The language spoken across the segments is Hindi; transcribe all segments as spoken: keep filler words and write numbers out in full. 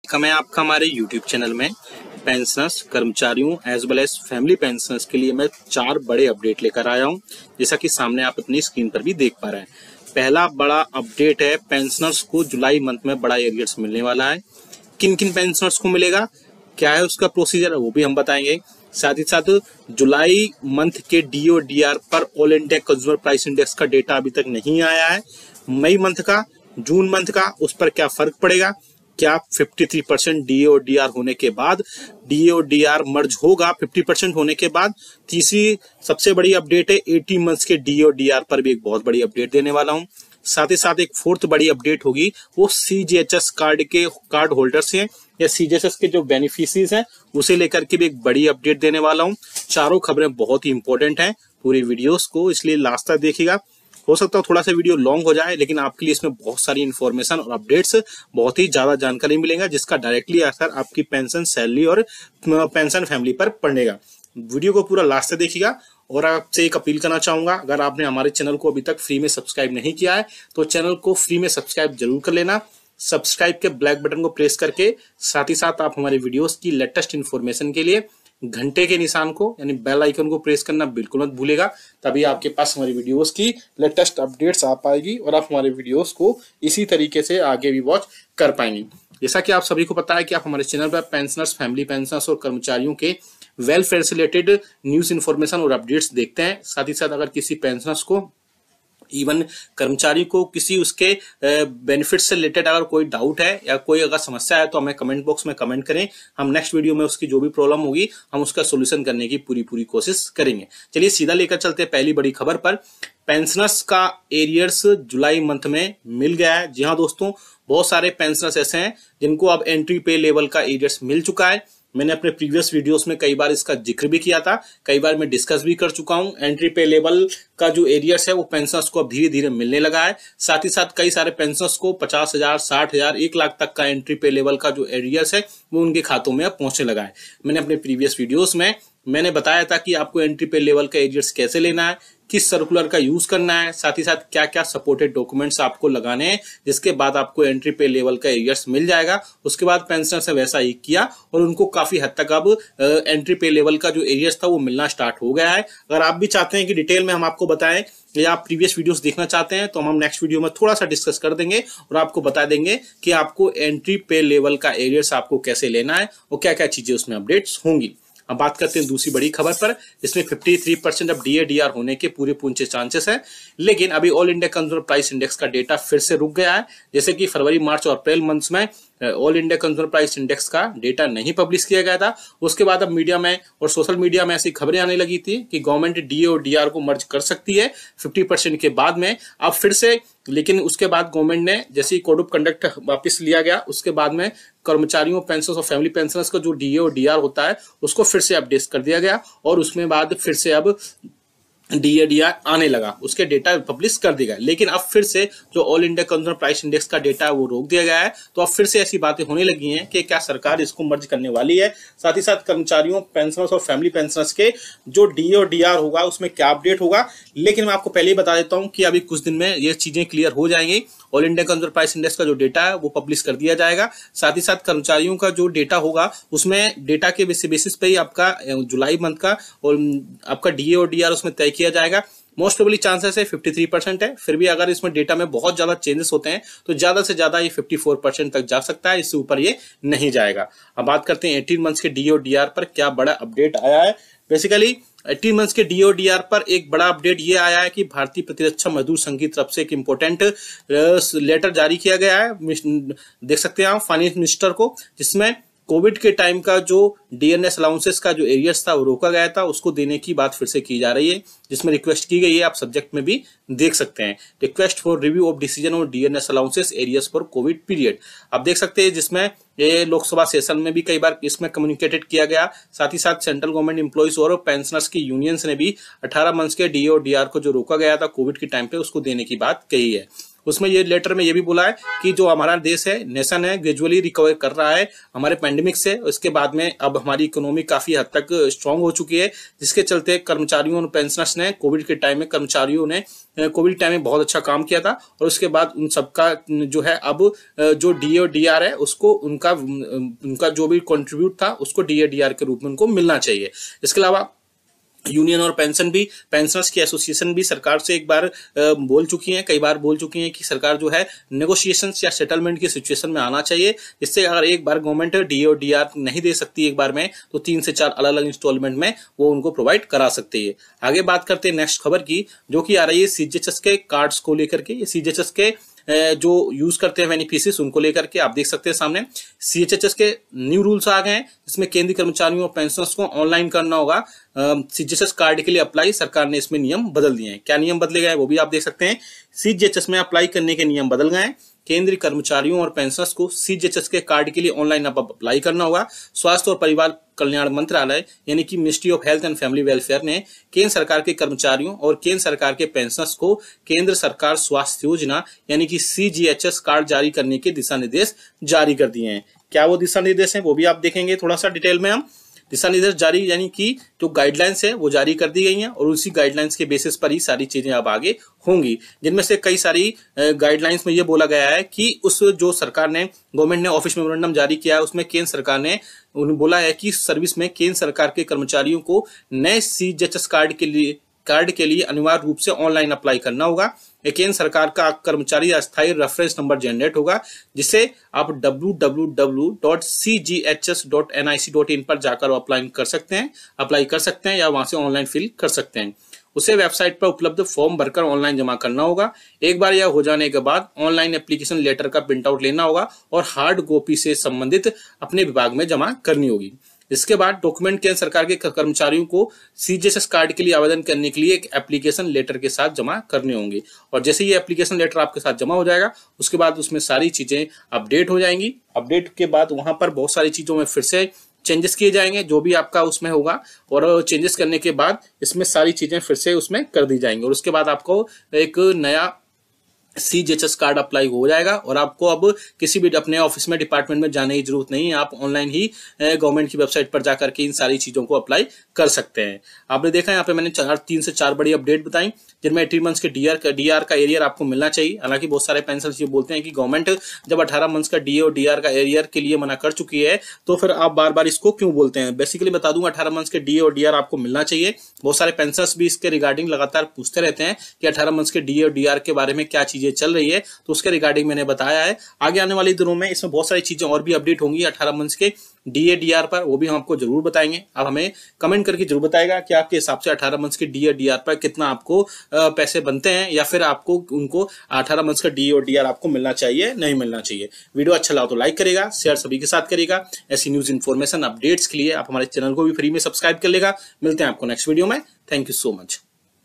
मैं आपका हमारे यूट्यूब चैनल में पेंशनर्स, कर्मचारियों as well as family pensioners के लिए मैं चार बड़े अपडेट लेकर आया हूं, जैसा कि सामने आप अपनी स्क्रीन पर भी देख पा रहे हैं। पहला बड़ा अपडेट है, पेंशनर्स को जुलाई मंथ में बड़ा एरियर्स मिलने वाला है। किन किन पेंशनर्स को मिलेगा, क्या है उसका प्रोसीजर, वो भी हम बताएंगे। साथ ही साथ जुलाई मंथ के डी ओ डी आर पर all India consumer price index का डेटा अभी तक नहीं आया है। मई मंथ का, जून मंथ का, उस पर क्या फर्क पड़ेगा, क्या तिरेपन परसेंट डी ओ डी आर होने के बाद डी ओ डी आर मर्ज होगा पचास परसेंट होने के बाद। तीसरी सबसे बड़ी अपडेट है, अस्सी मंथ्स के डी ओ डी आर पर भी एक बहुत बड़ी अपडेट देने वाला हूं। साथ ही साथ एक फोर्थ बड़ी अपडेट होगी, वो C G H S card के कार्ड होल्डर्स हैं या सी जी एच एस के जो बेनिफिशियरीज हैं उसे लेकर के भी एक बड़ी अपडेट देने वाला हूं। चारों खबरें बहुत ही इंपॉर्टेंट हैं, पूरी वीडियोस को इसलिए लास्ट तक देखिएगा। हो सकता है थोड़ा सा वीडियो लॉन्ग हो जाए, लेकिन आपके लिए इसमें बहुत सारी इन्फॉर्मेशन और अपडेट्स, बहुत ही ज्यादा जानकारी मिलेगा, जिसका डायरेक्टली असर आपकी पेंशन, सैलरी और पेंशन फैमिली पर पड़ेगा। वीडियो को पूरा लास्ट तक देखिएगा। और आपसे एक अपील करना चाहूंगा, अगर आपने हमारे चैनल को अभी तक फ्री में सब्सक्राइब नहीं किया है तो चैनल को फ्री में सब्सक्राइब जरूर कर लेना। सब्सक्राइब के ब्लैक बटन को प्रेस करके साथ ही साथ आप हमारे वीडियोस की लेटेस्ट इन्फॉर्मेशन के लिए घंटे के निशान को यानी बेल आइकन को प्रेस करना बिल्कुल मत भूलेगा, तभी आपके पास हमारी वीडियोस की लेटेस्ट अपडेट्स आ पाएगी और आप हमारे वीडियोस को इसी तरीके से आगे भी वॉच कर पाएंगे। जैसा कि आप सभी को पता है कि आप हमारे चैनल पर पेंशनर्स, फैमिली पेंशनर्स और कर्मचारियों के वेलफेयर से रिलेटेड न्यूज इन्फॉर्मेशन और अपडेट्स देखते हैं। साथ ही साथ अगर किसी पेंशनर्स को, इवन कर्मचारी को किसी उसके बेनिफिट से रिलेटेड अगर कोई डाउट है या कोई अगर समस्या है तो हमें कमेंट बॉक्स में कमेंट करें। हम नेक्स्ट वीडियो में उसकी जो भी प्रॉब्लम होगी हम उसका सोल्यूशन करने की पूरी पूरी कोशिश करेंगे। चलिए सीधा लेकर चलते हैं पहली बड़ी खबर पर। पेंशनर्स का एरियर्स जुलाई मंथ में मिल गया है। जी हाँ दोस्तों, बहुत सारे पेंशनर्स ऐसे हैं जिनको अब एंट्री पे लेवल का एरियर्स मिल चुका है। मैंने अपने प्रीवियस वीडियोस में कई बार इसका जिक्र भी किया था, कई बार मैं डिस्कस भी कर चुका हूं। एंट्री पे लेवल का जो एरियर्स है वो पेंशनर्स को अब धीरे धीरे मिलने लगा है। साथ ही साथ कई सारे पेंशनर्स को पचास हजार, साठ हजार, एक लाख तक का एंट्री पे लेवल का जो एरियर्स है वो उनके खातों में अब पहुंचने लगा है। मैंने अपने प्रीवियस वीडियोस में मैंने बताया था कि आपको एंट्री पे लेवल का एरियर्स कैसे लेना है, किस सर्कुलर का यूज करना है, साथ ही साथ क्या क्या सपोर्टेड डॉक्यूमेंट्स आपको लगाने हैं, जिसके बाद आपको एंट्री पे लेवल का एरियर्स मिल जाएगा। उसके बाद पेंशनर से वैसा ही किया और उनको काफी हद तक अब एंट्री पे लेवल का जो एरियर्स था वो मिलना स्टार्ट हो गया है। अगर आप भी चाहते हैं कि डिटेल में हम आपको बताएं या आप प्रीवियस वीडियोस देखना चाहते हैं तो हम नेक्स्ट वीडियो में थोड़ा सा डिस्कस कर देंगे और आपको बता देंगे कि आपको एंट्री पे लेवल का एरियर्स आपको कैसे लेना है और क्या क्या चीजें उसमें अपडेट्स होंगी। अब बात करते हैं दूसरी बड़ी खबर पर, जिसमें तिरेपन परसेंट अब डी ए डी आर होने के पूरे पूरे चांसेस हैं। लेकिन अभी all India consumer price index का डेटा फिर से रुक गया है। जैसे कि फरवरी, मार्च और अप्रैल मंथ्स में all India consumer price index का डेटा नहीं पब्लिश किया गया था। उसके बाद अब मीडिया में और सोशल मीडिया में ऐसी खबरें आने लगी थी कि गवर्नमेंट डी ओ डी आर को मर्ज कर सकती है पचास परसेंट के बाद में। अब फिर से, लेकिन उसके बाद गवर्नमेंट ने जैसे ही कोड ऑफ कंडक्ट वापस लिया गया, उसके बाद में कर्मचारियों, पेंशनर्स और फैमिली पेंशनर्स का जो डी ओ डी आर होता है उसको फिर से अपडेट कर दिया गया और उसमें बाद फिर से अब डी ए डी आर आने लगा, उसके डेटा पब्लिश कर दिया गया। लेकिन अब फिर से जो all India consumer price index का डेटा है वो रोक दिया गया है। तो अब फिर से ऐसी बातें होने लगी हैं कि क्या सरकार इसको मर्ज करने वाली है। साथ ही साथ कर्मचारियों, पेंशनर्स और फैमिली पेंशनर्स के जो डी ओ डी आर होगा उसमें क्या अपडेट होगा। लेकिन मैं आपको पहले ही बता देता हूं कि अभी कुछ दिन में ये चीजें क्लियर हो जाएंगी। All India consumer price index का जो डेटा है वो पब्लिश कर दिया जाएगा। साथ ही साथ कर्मचारियों का जो डेटा होगा उसमें डेटा के बेसिस पे ही आपका जुलाई मंथ का और आपका डी ओ डी आर उसमें तय किया जाएगा। मोस्ट प्रोबेबली चांसेस है तिरेपन परसेंट है, फिर भी अगर इसमें डेटा में बहुत ज्यादा चेंजेस होते हैं तो ज्यादा से ज्यादा ये चौवन परसेंट तक जा सकता है, इससे ऊपर ये नहीं जाएगा। अब बात करते हैं अठारह मंथ्स के डी ओ डी आर पर क्या बड़ा अपडेट आया है। बेसिकली अठारह मंथ्स के डी ओ डी आर पर एक बड़ा अपडेट ये आया है कि भारतीय प्रतिरक्षा मजदूर संघ की तरफ से एक इंपॉर्टेंट लेटर जारी किया गया है, देख सकते हैं आप, फाइनेंस मिनिस्टर को, जिसमें कोविड के टाइम का जो डी एन एस अलाउंसेस का जो एरियर्स था वो रोका गया था, उसको देने की बात फिर से की जा रही है, जिसमें रिक्वेस्ट की गई है। आप सब्जेक्ट में भी देख सकते हैं, request for review of decision on D N S allowances arrears for COVID period. आप देख सकते हैं जिसमें ये लोकसभा सेशन में भी कई बार इसमें कम्युनिकेटेड किया गया। साथ ही साथ सेंट्रल गवर्नमेंट एम्प्लॉइज और पेंशनर्स की यूनियंस ने भी अठारह मंथ्स के डी ओ डी आर को जो रोका गया था कोविड के टाइम पे उसको देने की बात कही है। उसमें ये लेटर में ये भी बोला है कि जो हमारा देश है, नेशन है, ग्रेजुअली रिकवर कर रहा है हमारे पैंडेमिक से। उसके बाद में अब हमारी इकोनॉमी काफी हद तक स्ट्रांग हो चुकी है, जिसके चलते कर्मचारियों और पेंशनर्स ने कोविड के टाइम में कर्मचारियों ने कोविड टाइम में बहुत अच्छा काम किया था। और उसके बाद उन सबका जो है अब जो डीए और डीआर है उसको उनका उनका जो भी कंट्रीब्यूट था उसको डीए डीआर के रूप में उनको मिलना चाहिए। इसके अलावा यूनियन और पेंशन भी पेंशनर्स की एसोसिएशन भी सरकार से एक बार बोल चुकी हैं, कई बार बोल चुकी हैं कि सरकार जो है नेगोशिएशंस या सेटलमेंट की सिचुएशन में आना चाहिए, जिससे अगर एक बार गवर्नमेंट डी और डीआर नहीं दे सकती एक बार में, तो तीन से चार अलग अलग इंस्टॉलमेंट में वो उनको प्रोवाइड करा सकती है। आगे बात करते हैं नेक्स्ट खबर की, जो कि आ रही है सीजीएचएस के कार्ड्स को लेकर के। सीजीएचएस के जो यूज करते हैं बेनिफिशियरीज उनको लेकर के आप देख सकते हैं सामने सीजीएचएस के न्यू रूल्स आ गए हैं। इसमें केंद्रीय कर्मचारियों और पेंशनर्स को ऑनलाइन करना होगा सीजीएचएस कार्ड के लिए अप्लाई। सरकार ने इसमें नियम बदल दिए हैं। क्या नियम बदले गए वो भी आप देख सकते हैं। सीजीएचएस में अप्लाई करने के नियम बदल गए हैं। केंद्रीय कर्मचारियों और पेंशनर्स को सीजीएचएस के कार्ड के लिए ऑनलाइन अप्लाई करना होगा। स्वास्थ्य और परिवार कल्याण मंत्रालय यानी कि ministry of health and family welfare ने केंद्र सरकार के कर्मचारियों और केंद्र सरकार के पेंशनर्स को केंद्र सरकार स्वास्थ्य योजना यानी कि सीजीएचएस कार्ड जारी करने के दिशा निर्देश जारी कर दिए हैं। क्या वो दिशा निर्देश हैं वो भी आप देखेंगे थोड़ा सा डिटेल में। हम दिशा निर्देश जारी यानी कि जो गाइडलाइंस है वो जारी कर दी गई हैं और उसी गाइडलाइंस के बेसिस पर ही सारी चीजें अब आगे होंगी, जिनमें से कई सारी गाइडलाइंस में ये बोला गया है कि उस जो सरकार ने गवर्नमेंट ने ऑफिस मेमोरेंडम जारी किया है उसमें केंद्र सरकार ने उन्हें बोला है कि सर्विस में केंद्र सरकार के कर्मचारियों को नए सीजीएचएस कार्ड के लिए कार्ड के लिए अनिवार्य रूप से ऑनलाइन अप्लाई करना होगा। केंद्र सरकार का कर्मचारी अस्थायी रेफरेंस नंबर जनरेट होगा, जिसे आप W W W dot C G H S dot N I C dot in पर जाकर अप्लाई कर सकते हैं अप्लाई कर सकते हैं या वहां से ऑनलाइन फिल कर सकते हैं। उसे वेबसाइट पर उपलब्ध फॉर्म भरकर ऑनलाइन जमा करना होगा। एक बार यह हो जाने के बाद ऑनलाइन एप्लीकेशन लेटर का प्रिंट आउट लेना होगा और हार्ड कॉपी से संबंधित अपने विभाग में जमा करनी होगी। इसके बाद डॉक्यूमेंट केंद्र सरकार के कर्मचारियों को सीजीएचएस कार्ड के लिए आवेदन करने के लिए एक एप्लीकेशन लेटर के साथ जमा करने होंगे। और जैसे ये एप्लीकेशन लेटर आपके साथ जमा हो जाएगा उसके बाद उसमें सारी चीजें अपडेट हो जाएंगी। अपडेट के बाद वहां पर बहुत सारी चीजों में फिर से चेंजेस किए जाएंगे जो भी आपका उसमें होगा, और चेंजेस करने के बाद इसमें सारी चीजें फिर से उसमें कर दी जाएंगी और उसके बाद आपको एक नया सीजीएचएस कार्ड अप्लाई हो जाएगा और आपको अब किसी भी अपने ऑफिस में डिपार्टमेंट में जाने की जरूरत नहीं है। आप ऑनलाइन ही गवर्नमेंट की वेबसाइट पर जाकर के इन सारी चीजों को अप्लाई कर सकते हैं। आपने देखा यहाँ पे मैंने चार तीन से चार बड़ी अपडेट बताई, जिनमें एटीन मंथ्स के डीआर का डीआर का एरियर आपको मिलना चाहिए। हालांकि बहुत सारे पेंशनर्स ये बोलते हैं कि गवर्नमेंट जब अठारह मंथ्स का डीए और डीआर का एरियर के लिए मना कर चुकी है तो फिर आप बार बार इसको क्यों बोलते हैं। बेसिकली बता दूंगा अठारह मंथ्स के डीए और डीआर आपको मिलना चाहिए। बहुत सारे पेंशनर्स भी इसके रिगार्डिंग लगातार पूछते रहते हैं कि अठारह मंथ्स के डीए और डीआर के बारे में क्या चीजें चल रही है, तो उसके रिगार्डिंग मैंने बताया है। आगे आने वाले दिनों में इसमें बहुत सारी चीजें और भी अपडेट होंगी अठारह मंथ्स के डीए डीआर पर, वो भी हम आपको जरूर बताएंगे। आप हमें कमेंट करके जरूर बताएगा कि आपके हिसाब से अठारह मंथ्स के डीए डीआर पर कितना आपको पैसे बनते हैं, या फिर आपको उनको अठारह मंथ्स का डीए और डीआर आपको मिलना चाहिए नहीं मिलना चाहिए। वीडियो अच्छा लगा तो लाइक करेगा, शेयर सभी के साथ करेगा। ऐसी न्यूज इन्फॉर्मेशन अपडेट्स के लिए आप हमारे चैनल को भी फ्री में सब्सक्राइब कर लेगा। मिलते हैं आपको नेक्स्ट वीडियो में। Thank you so much.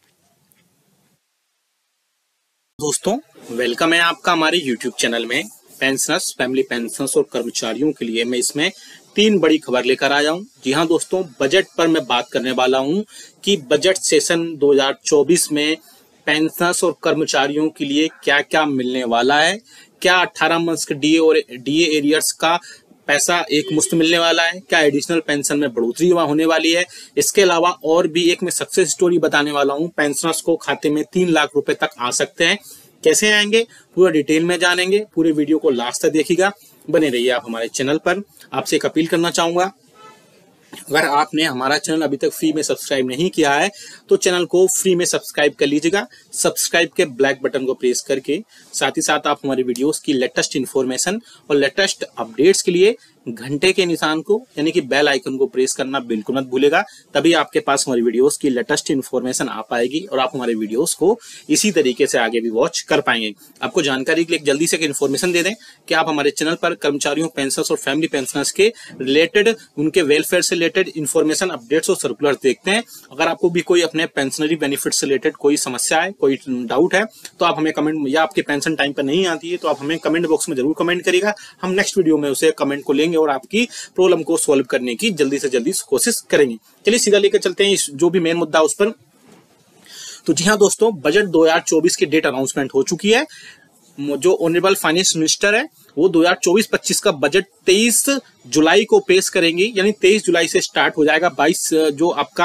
दोस्तों वेलकम है आपका हमारे यूट्यूब चैनल में। पेंशनर्स, फैमिली पेंशनर्स और कर्मचारियों के लिए मैं इसमें तीन बड़ी खबर लेकर आया हूं। जी हां दोस्तों, बजट पर मैं बात करने वाला हूं कि बजट सेशन दो हज़ार चौबीस में पेंशनर्स और कर्मचारियों के लिए क्या क्या मिलने वाला है। क्या अठारह मंथ्स के डीए और डीए एरियर्स का पैसा एक मुश्त मिलने वाला है, क्या एडिशनल पेंशन में बढ़ोतरी होने वाली है। इसके अलावा और भी एक मैं सक्सेस स्टोरी बताने वाला हूं। पेंशनर्स को खाते में तीन लाख रुपए तक आ सकते हैं। कैसे आएंगे पूरा डिटेल में जानेंगे। पूरे वीडियो को लास्ट तक देखिएगा, बने रहिए आप हमारे चैनल पर। आपसे एक अपील करना चाहूंगा, अगर आपने हमारा चैनल अभी तक फ्री में सब्सक्राइब नहीं किया है तो चैनल को फ्री में सब्सक्राइब कर लीजिएगा। सब्सक्राइब के ब्लैक बटन को प्रेस करके साथ ही साथ आप हमारे वीडियोस की लेटेस्ट इन्फॉर्मेशन और लेटेस्ट अपडेट्स के लिए घंटे के निशान को यानी कि बेल आइकन को प्रेस करना बिल्कुल मत भूलेगा। तभी आपके पास हमारी वीडियोस की लेटेस्ट इन्फॉर्मेशन आ पाएगी और आप हमारे वीडियोस को इसी तरीके से आगे भी वॉच कर पाएंगे। आपको जानकारी के लिए जल्दी से एक इन्फॉर्मेशन दे दें कि आप हमारे चैनल पर कर्मचारियों, पेंशनर्स और फैमिली पेंशनर्स के रिलेटेड, उनके वेलफेयर से रिलेटेड इन्फॉर्मेशन, अपडेट्स और सर्कुलर देखते हैं। अगर आपको भी कोई अपने पेंशनरी बेनिफिट से रिलेटेड कोई समस्या है, कोई डाउट है, तो आप हमें कमेंट, या आपके पेंशन टाइम पर नहीं आती है तो आप हमें कमेंट बॉक्स में जरूर कमेंट करिएगा। हम नेक्स्ट वीडियो में उसे कमेंट को लेंगे और आपकी प्रॉब्लम को सॉल्व करने की जल्दी से जल्दी कोशिश करेंगे। चलिए सीधा लेकर चलते हैं जो भी मेन मुद्दा उस पर। तो जी हाँ दोस्तों, बजट दो हज़ार चौबीस की डेट अनाउंसमेंट हो चुकी है। जो ऑनरेबल फाइनेंस मिनिस्टर है वो दो हज़ार चौबीस पच्चीस का बजट तेईस जुलाई को पेश करेंगी, यानी तेईस जुलाई से स्टार्ट हो जाएगा। बाईस जो आपका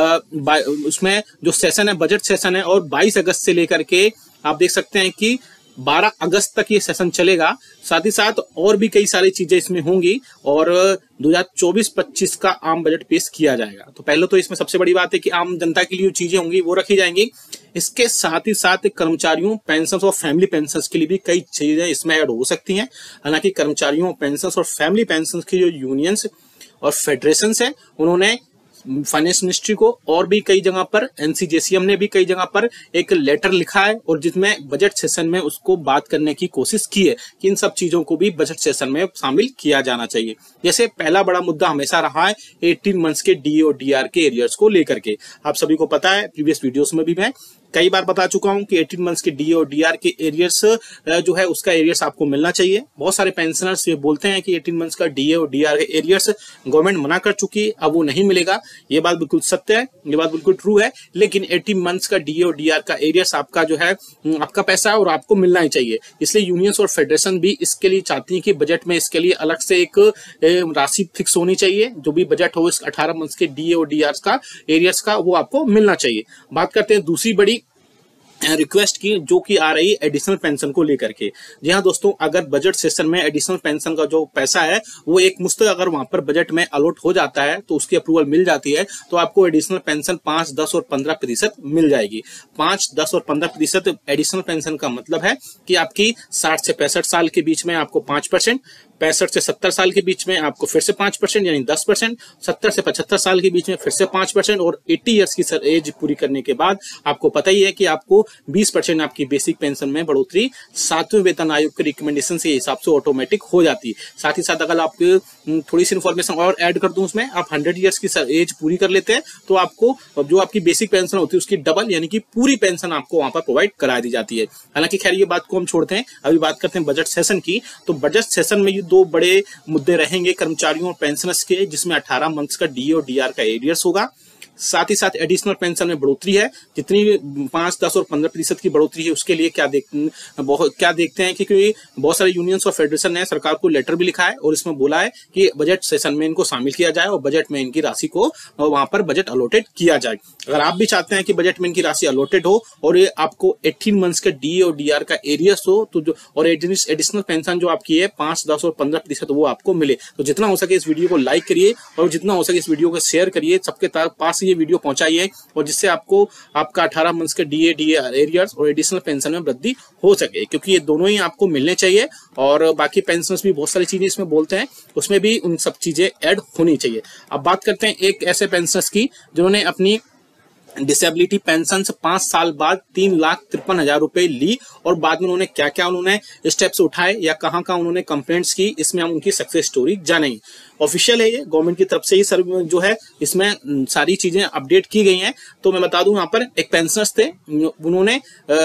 उसमें जो सेशन है बजट सेशन है, और बाईस अगस्त से लेकर के आप देख सकते हैं कि बारह अगस्त तक ये सेशन चलेगा। साथ ही साथ और भी कई सारी चीजें इसमें होंगी और दो हज़ार चौबीस पच्चीस का आम बजट पेश किया जाएगा। तो पहले तो इसमें सबसे बड़ी बात है कि आम जनता के लिए जो चीजें होंगी वो रखी जाएंगी। इसके साथ ही साथ कर्मचारियों पेंशन और फैमिली पेंशन के लिए भी कई चीजें इसमें ऐड हो सकती हैं। हालांकि कर्मचारियों पेंशन और फैमिली पेंशन की जो यूनियंस और फेडरेशन है उन्होंने फाइनेंस मिनिस्ट्री को और भी कई जगह पर, एनसीजेसीएम ने भी कई जगह पर एक लेटर लिखा है और जिसमें बजट सेशन में उसको बात करने की कोशिश की है कि इन सब चीजों को भी बजट सेशन में शामिल किया जाना चाहिए। जैसे पहला बड़ा मुद्दा हमेशा रहा है अठारह मंथ्स के डी और डीआर के एरियर्स को लेकर के। आप सभी को पता है, प्रीवियस वीडियोस में भी मैं कई बार बता चुका हूं कि अठारह मंथ्स के डी और डीआर के एरियर्स जो है उसका एरियर्स आपको मिलना चाहिए। बहुत सारे पेंशनर्स ये बोलते हैं कि अठारह मंथ्स का डी और डीआर के एरियर्स गवर्नमेंट मना कर चुकी है, अब वो नहीं मिलेगा। ये बात बिल्कुल सत्य है, ये बात बिल्कुल ट्रू है। लेकिन अठारह मंथ्स का डी और डीआर का एरियर्स आपका जो है आपका पैसा है और आपको मिलना ही चाहिए। इसलिए यूनियंस और फेडरेशन भी इसके लिए चाहती है कि बजट में इसके लिए अलग से एक राशि फिक्स होनी चाहिए। जो भी बजट हो इस अठारह मंथ्स के डी और डीआर का एरियर्स का वो आपको मिलना चाहिए। बात करते हैं दूसरी बड़ी रिक्वेस्ट की, जो कि आ रही है एडिशनल पेंशन को लेकर के। जी हाँ दोस्तों, अगर बजट सेशन में एडिशनल पेंशन का जो पैसा है वो एक मुश्त अगर वहां पर बजट में अलॉट हो जाता है तो उसकी अप्रूवल मिल जाती है, तो आपको एडिशनल पेंशन पांच दस और पंद्रह प्रतिशत मिल जाएगी। पांच दस और पंद्रह प्रतिशत एडिशनल पेंशन का मतलब है कि आपकी साठ से पैंसठ साल के बीच में आपको पांच परसेंट, पैंसठ से सत्तर साल के बीच में आपको फिर से पांच परसेंट यानी दस परसेंट, सत्तर से पचहत्तर साल के बीच में फिर से पांच परसेंट, और अस्सी इयर्स की सर एज पूरी करने के बाद आपको पता ही है कि आपको बीस परसेंट आपकी बेसिक पेंशन में बढ़ोतरी सातवें वेतन आयोग के रिकमेंडेशन के हिसाब से ऑटोमेटिक हो जाती है। साथ ही साथ अगर आपको थोड़ी सी इन्फॉर्मेशन और ऐड कर दूं उसमें, आप हंड्रेड इयर्स की सर एज पूरी कर लेते हैं तो आपको जो आपकी बेसिक पेंशन होती है उसकी डबल यानी कि पूरी पेंशन आपको वहां पर प्रोवाइड करा दी जाती है। हालांकि खैर ये बात को हम छोड़ते हैं, अभी बात करते हैं बजट सेशन की। तो बजट सेशन में ये दो बड़े मुद्दे रहेंगे कर्मचारियों और पेंशनर्स के, जिसमें अठारह मंथ्स का डी और डीआर का एरियर्स होगा। साथ ही साथ एडिशनल पेंशन में बढ़ोतरी है, जितनी पांच दस और पंद्रह प्रतिशत की बढ़ोतरी है उसके लिए क्या देख बहुत क्या देखते हैं कि क्योंकि बहुत सारे यूनियंस और फेडरेशन ने सरकार को लेटर भी लिखा है और इसमें बोला है कि बजट सेशन में इनको शामिल किया जाए और बजट में इनकी राशि को वहां पर बजट अलॉटेड किया जाए। अगर आप भी चाहते हैं कि बजट में इनकी राशि अलॉटेड हो और ये आपको अठारह मंथ्स के डी और डीआर का एरियर्स हो तो जो और एडिशनल पेंशन जो आपकी है पांच दस और पंद्रह प्रतिशत वो आपको मिले, तो जितना हो सके इस वीडियो को लाइक करिए और जितना हो सके इस वीडियो को शेयर करिए, सबके पास ये वीडियो पहुंचाइए और जिससे आपको आपका अठारह मंथ्स के डीए डीआर एरियर्स और एडिशनल पेंशन में वृद्धि हो सके, क्योंकि ये दोनों ही आपको मिलने चाहिए। और बाकी पेंशनर्स भी बहुत सारी चीजें इसमें बोलते हैं, उसमें भी उन सब चीजें ऐड होनी चाहिए। अब बात करते हैं एक ऐसे पेंशनर्स की जिन्होंने अपनी डिसेबिलिटी पेंशन से पांच साल बाद तीन लाख तिरपन हजार रुपए ली और बाद में उन्होंने क्या क्या उन्होंने स्टेप्स उठाए या कहां कहां उन्होंने कंप्लेंट्स की, इसमें हम उनकी सक्सेस स्टोरी जानेंगे। ऑफिशियल है ये, गवर्नमेंट की तरफ से ही सर जो है इसमें सारी चीजें अपडेट की गई हैं। तो मैं बता दूं यहाँ पर एक पेंशनर्स थे, उन्होंने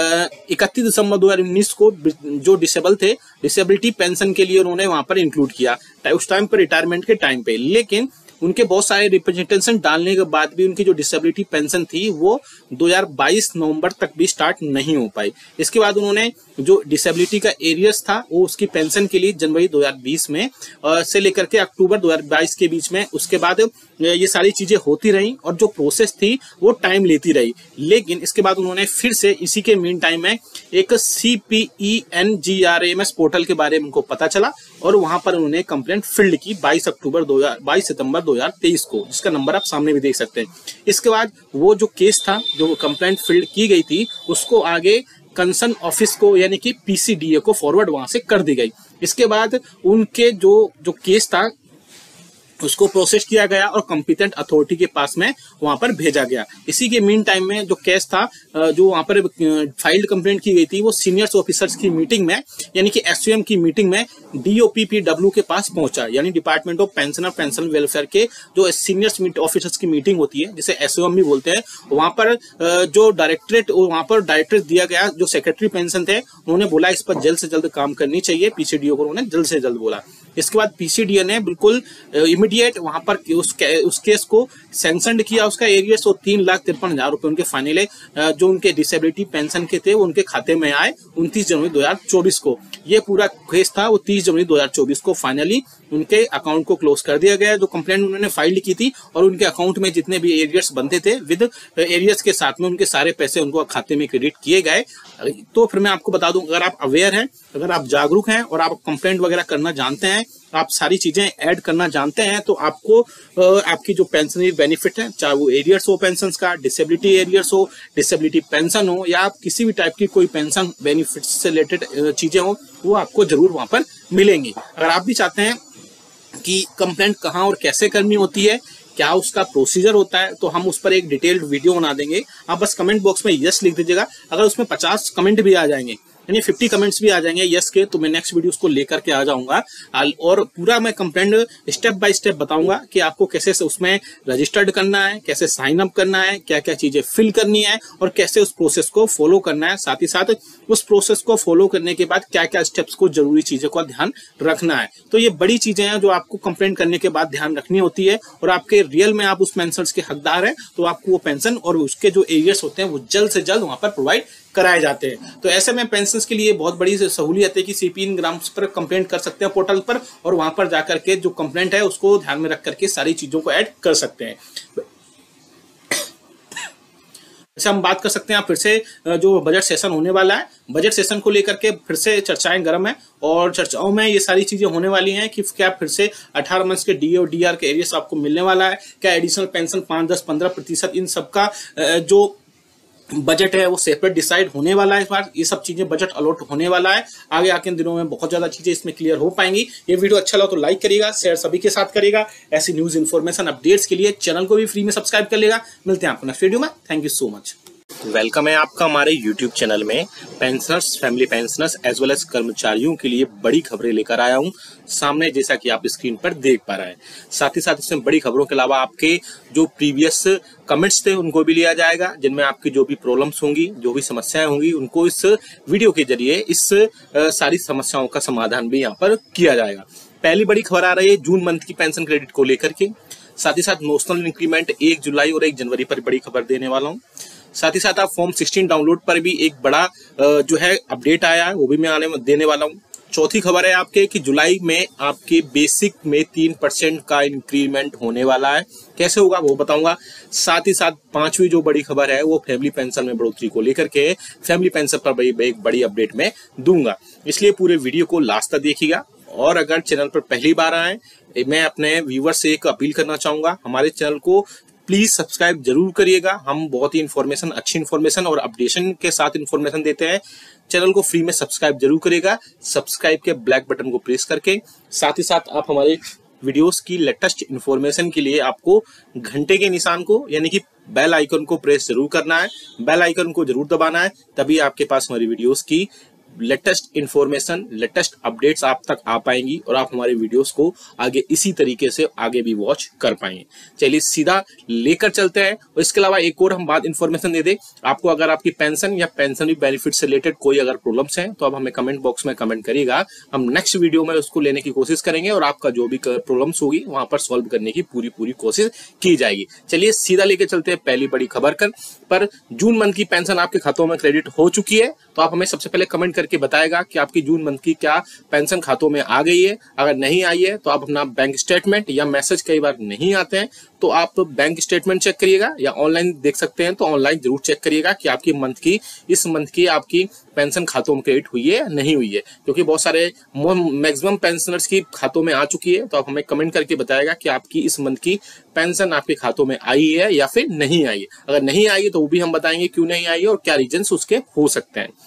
इकतीस दिसंबर दो हजार उन्नीस को जो डिसेबल थे डिसेबिलिटी पेंशन के लिए उन्होंने वहां पर इंक्लूड किया उस टाइम पर रिटायरमेंट के टाइम पे, लेकिन उनके बहुत सारे रिप्रेजेंटेशन डालने के बाद भी उनकी जो डिसेबिलिटी पेंशन थी वो दो हज़ार बाईस नवंबर तक भी स्टार्ट नहीं हो पाई। इसके बाद उन्होंने जो डिसेबिलिटी का एरियर्स था वो उसकी पेंशन के लिए जनवरी दो हज़ार बीस में से लेकर के अक्टूबर दो हज़ार बाईस के बीच में उसके बाद ये सारी चीजें होती रही और जो प्रोसेस थी वो टाइम लेती रही। लेकिन इसके बाद उन्होंने फिर से इसी के मीन टाइम में एक C P E N G R M S portal के बारे में उनको पता चला और वहां पर उन्होंने कंप्लेंट फील्ड की बाईस अक्टूबर दो हजार बाईस सितंबर दो हजार तेईस को, जिसका नंबर आप सामने भी देख सकते हैं। इसके बाद वो जो केस था जो कंप्लेंट फील्ड की गई थी उसको आगे कंसर्न ऑफिस को यानी कि पी सी डी ए को फॉरवर्ड वहां से कर दी गई। इसके बाद उनके जो जो केस था उसको प्रोसेस किया गया और कॉम्पिटेंट अथॉरिटी के पास में वहां पर भेजा गया। इसी के मीन टाइम में जो केस था जो वहां पर फाइल्ड कंप्लेंट की गई थी वो सीनियर्स ऑफिसर्स की मीटिंग में यानी कि एस ओ एम की मीटिंग में D O P P W के पास पहुंचा, यानी department of pensioner pension welfare के जो सीनियर्स ऑफिसर्स की मीटिंग होती है जिसे एस ओ एम भी बोलते हैं। वहां पर जो डायरेक्टरेट वहां पर डायरेक्टरेट दिया गया, जो सेक्रेटरी पेंशन थे उन्होंने बोला इस पर जल्द से जल्द काम करनी चाहिए, पीसीडीओ को उन्होंने जल्द से जल्द बोला। इसके बाद पीसीडीए ने बिल्कुल इमीडिएट वहां पर उस, उस केस को सैंक्शनड किया, उसका एरियर्स वो तीन लाख तिरपन हजार रुपए उनके फाइनल जो उनके डिसेबिलिटी पेंशन के थे वो उनके खाते में आए उनतीस जनवरी दो हजार चौबीस को। ये पूरा केस था वो तीस जनवरी दो हजार चौबीस को फाइनली उनके अकाउंट को क्लोज कर दिया गया। जो कंप्लेंट उन्होंने फाइल की थी और उनके अकाउंट में जितने भी एरियर्स बनते थे विद एरियर्स के साथ में उनके सारे पैसे उनको खाते में क्रेडिट किए गए। तो फिर मैं आपको बता दूं, अगर आप अवेयर हैं, अगर आप जागरूक हैं और आप कंप्लेंट वगैरह करना जानते हैं, आप सारी चीजें ऐड करना जानते हैं, तो आपको आपकी जो पेंशनरी बेनिफिट है, चाहे वो एरियर्स हो पेंशन का, डिसेबिलिटी एरियर्स हो, डिसेबिलिटी पेंशन हो, या आप किसी भी टाइप की कोई पेंशन बेनिफिट से रिलेटेड चीजें हो, वो आपको जरूर वहां पर मिलेंगी। अगर आप भी चाहते हैं कि कंप्लेंट कहाँ और कैसे करनी होती है, क्या उसका प्रोसीजर होता है, तो हम उस पर एक डिटेल्ड वीडियो बना देंगे। आप बस कमेंट बॉक्स में यस लिख दीजिएगा। अगर उसमें पचास कमेंट भी आ जाएंगे, यानी पचास कमेंट्स भी आ जाएंगे यस के, तो मैं नेक्स्ट वीडियो उसको लेकर के आ जाऊंगा और पूरा मैं कंप्लेंट स्टेप बाय स्टेप बताऊंगा कि आपको कैसे से उसमें रजिस्टर्ड करना है, कैसे साइन अप करना है, क्या क्या चीजें फिल करनी है और कैसे उस प्रोसेस को फॉलो करना है। साथ ही साथ उस प्रोसेस को फॉलो करने के बाद क्या क्या स्टेप्स को, जरूरी चीजों का ध्यान रखना है। तो ये बड़ी चीजें हैं जो आपको कंप्लेंट करने के बाद ध्यान रखनी होती है, और आपके रियल में आप उस पेंशन के हकदार हैं तो आपको वो पेंशन और उसके जो एरियर्स होते हैं वो जल्द से जल्द वहां पर प्रोवाइड कराए जाते हैं। तो ऐसे में पेंशन के लिए बहुत बड़ी सहूलियत है कि सीपी इन ग्राम्स पर कंप्लेंट कर सकते हैं पोर्टल पर, और वहां पर जाकर के जो कंप्लेंट है उसको ध्यान में रख करके सारी चीजों को ऐड कर सकते हैं। जैसे हम बात कर सकते हैं, फिर से जो बजट सेशन होने वाला है, बजट सेशन को लेकर के फिर से चर्चाएं गर्म है, और चर्चाओं में ये सारी चीजें होने वाली हैं कि क्या फिर से अठारह मंथ्स के डी और डीआर के एरियर्स आपको मिलने वाला है, क्या एडिशनल पेंशन पांच दस पंद्रह प्रतिशत इन सबका जो बजट है वो सेपरेट डिसाइड होने वाला है। इस बार ये सब चीजें बजट अलॉट होने वाला है। आगे आके दिनों में बहुत ज्यादा चीजें इसमें क्लियर हो पाएंगी। ये वीडियो अच्छा लगा तो लाइक करिएगा, शेयर सभी के साथ करिएगा। ऐसी न्यूज इन्फॉर्मेशन अपडेट्स के लिए चैनल को भी फ्री में सब्सक्राइब कर लेगा। मिलते हैं आपको नेक्स्ट वीडियो में। Thank you so much. Welcome है आपका हमारे यूट्यूब चैनल में। Pensioners, family pensioners as well as कर्मचारियों के लिए बड़ी खबरें लेकर आया हूं सामने, जैसा कि आप स्क्रीन पर देख पा रहे हैं। साथ ही साथ इसमें बड़ी खबरों के अलावा आपके जो प्रीवियस कमेंट्स थे उनको भी लिया जाएगा, जिनमें आपकी जो भी प्रॉब्लम्स होंगी, जो भी समस्याएं होंगी, उनको इस वीडियो के जरिए इस आ, सारी समस्याओं का समाधान भी यहाँ पर किया जाएगा। पहली बड़ी खबर आ रही है जून मंथ की पेंशन क्रेडिट को लेकर के। साथ ही साथ नोशनल इंक्रीमेंट एक जुलाई और एक जनवरी पर बड़ी खबर देने वाला हूँ। साथ ही साथ आप फॉर्म सोलह डाउनलोड पर भी एक बड़ा जो है अपडेट आया है, वो भी मैं आने देने वाला हूँ। चौथी खबर है आपके कि जुलाई में आपके बेसिक में तीन परसेंट का इंक्रीमेंट होने वाला है। कैसे होगा वो बताऊंगा। साथ ही साथ पांचवी जो बड़ी खबर है वो फैमिली पेंशन में बढ़ोतरी को लेकर के, फैमिली पेंशन पर एक बड़ी अपडेट में दूंगा, इसलिए पूरे वीडियो को लास्ट तक देखिएगा। और अगर चैनल पर पहली बार आए, मैं अपने व्यूवर्स से एक अपील करना चाहूंगा, हमारे चैनल को प्लीज सब्सक्राइब जरूर करिएगा। हम बहुत ही इन्फॉर्मेशन, अच्छी इन्फॉर्मेशन और अपडेशन के साथ इन्फॉर्मेशन देते हैं। चैनल को फ्री में सब्सक्राइब जरूर करिएगा, सब्सक्राइब के ब्लैक बटन को प्रेस करके। साथ ही साथ आप हमारे वीडियोस की लेटेस्ट इन्फॉर्मेशन के लिए आपको घंटे के निशान को, यानी कि बेल आइकन को प्रेस जरूर करना है, बेल आइकन को जरूर दबाना है, तभी आपके पास हमारी वीडियोस की लेटेस्ट इन्फॉर्मेशन, लेटेस्ट अपडेट्स आप तक आ पाएंगी और आप हमारे वीडियोस को आगे इसी तरीके से आगे भी वॉच कर पाएंगे। चलिए सीधा लेकर चलते हैं। और इसके अलावा एक और हम बात इन्फॉर्मेशन दे दें आपको, अगर आपकी पेंशन या पेंशन बेनिफिट से रिलेटेड कोई अगर प्रॉब्लम्स हैं तो आप हमें कमेंट बॉक्स में कमेंट करिएगा। हम नेक्स्ट वीडियो में उसको लेने की कोशिश करेंगे और आपका जो भी प्रॉब्लम्स होगी वहां पर सॉल्व करने की पूरी पूरी कोशिश की जाएगी। चलिए सीधा लेकर चलते हैं पहली बड़ी खबर कर पर। जून मंथ की पेंशन आपके खातों में क्रेडिट हो चुकी है, तो आप हमें सबसे पहले कमेंट करके बताएगा कि आपकी जून मंथ की क्या पेंशन खातों में आ गई है। अगर नहीं आई है तो आप अपना बैंक स्टेटमेंट, या मैसेज कई बार नहीं आते हैं तो आप बैंक स्टेटमेंट चेक करिएगा, या ऑनलाइन देख सकते हैं तो ऑनलाइन जरूर चेक करिएगा कि आपकी मंथ की, इस मंथ की आपकी पेंशन खातों में क्रेडिट हुई है या नहीं हुई है, क्योंकि बहुत सारे मैक्सिमम पेंशनर्स की खातों में आ चुकी है। तो आप हमें कमेंट करके बताएगा कि आपकी इस मंथ की पेंशन आपके खातों में आई है या फिर नहीं आई है। अगर नहीं आई है तो वो भी हम बताएंगे क्यों नहीं आई है और क्या रीजंस उसके हो सकते हैं।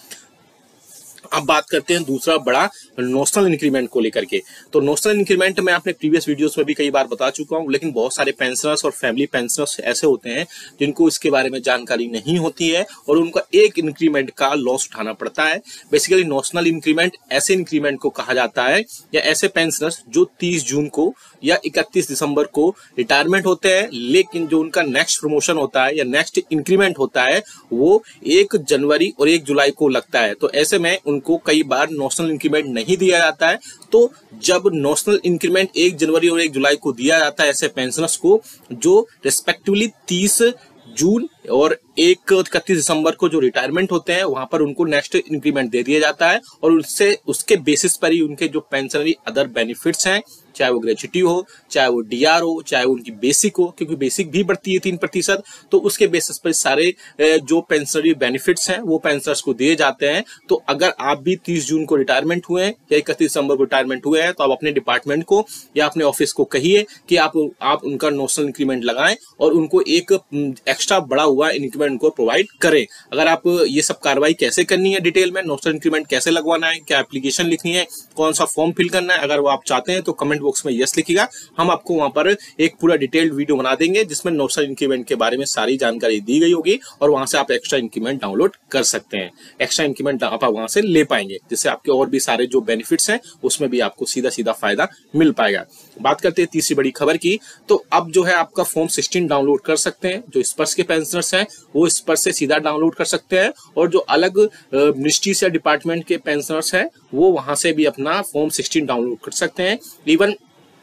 अब बात करते हैं दूसरा बड़ा नोशनल इंक्रीमेंट को लेकर के। तो नोशनल इंक्रीमेंट मैं अपने प्रीवियस वीडियोस में भी कई बार बता चुका हूं, लेकिन बहुत सारे पेंशनर्स और फैमिली पेंशनर्स ऐसे होते हैं जिनको इसके बारे में जानकारी नहीं होती है और उनका एक इंक्रीमेंट का लॉस उठाना पड़ता है। बेसिकली नोशनल इंक्रीमेंट ऐसे इंक्रीमेंट को कहा जाता है, या ऐसे पेंशनर्स जो तीस जून को या इकतीस दिसंबर को रिटायरमेंट होते हैं, लेकिन जो उनका नेक्स्ट प्रमोशन होता है या नेक्स्ट इंक्रीमेंट होता है वो एक जनवरी और एक जुलाई को लगता है। तो ऐसे में उन उनको कई बार नॉशनल इंक्रीमेंट नहीं दिया जाता है। तो जब नॉशनल इंक्रीमेंट एक जनवरी और एक जुलाई को दिया जाता है ऐसे पेंशनर्स को जो रिस्पेक्टिवली तीस जून और एक इकतीस दिसंबर को जो रिटायरमेंट होते हैं वहां पर उनको नेक्स्ट इंक्रीमेंट दे दिया जाता है और उससे उसके बेसिस पर ही उनके जो पेंशनरी अदर बेनिफिट्स हैं, चाहे वो ग्रेच्युटी हो, चाहे वो डीआर हो, चाहे वो उनकी बेसिक हो, क्योंकि बेसिक भी बढ़ती है तीन प्रतिशत, तो उसके बेसिस पर सारे जो पेंशनरी बेनिफिट्स हैं वो पेंशनर्स को दिए जाते हैं। तो अगर आप भी तीस जून को रिटायरमेंट हुए हैं या इकतीस दिसंबर को रिटायरमेंट हुए हैं तो आप अपने डिपार्टमेंट को या अपने ऑफिस को कहिए कि आप आप उनका नॉशनल इंक्रीमेंट लगाएं और उनको एक एक्स्ट्रा बढ़ा हुआ इंक्रीमेंट को प्रोवाइड करें। अगर आप ये सब कार्रवाई कैसे करनी है डिटेल में, नॉशनल इंक्रीमेंट कैसे लगवाना है, क्या एप्लीकेशन लिखनी है, कौन सा फॉर्म फिल करना है, अगर वो आप चाहते हैं तो कमेंट बॉक्स में यस लिखिएगा। हम आपको वहां पर एक पूरा डिटेल्ड वीडियो बना देंगे जिसमें नॉशनल इंक्रीमेंट के बारे में सारी जानकारी दी गई होगी और वहां से आप एक्स्ट्रा इंक्रीमेंट डाउनलोड कर सकते हैं। एक्स्ट्रा इंक्रीमेंट आप वहां से ले पाएंगे जिससे आपके और भी सारे जो बेनिफिट्स हैं उसमें भी आपको सीधा सीधा फायदा मिल पाएगा। बात करते हैं तीसरी बड़ी खबर की, तो अब जो है आपका फॉर्म सिक्सटीन डाउनलोड कर सकते हैं। जो स्पर्श के पेंशनर्स हैं वो स्पर्श से सीधा डाउनलोड कर सकते हैं और जो अलग मिनिस्ट्री से डिपार्टमेंट के पेंशनर्स हैं वो वहां से भी अपना फॉर्म सिक्सटीन डाउनलोड कर सकते हैं। इवन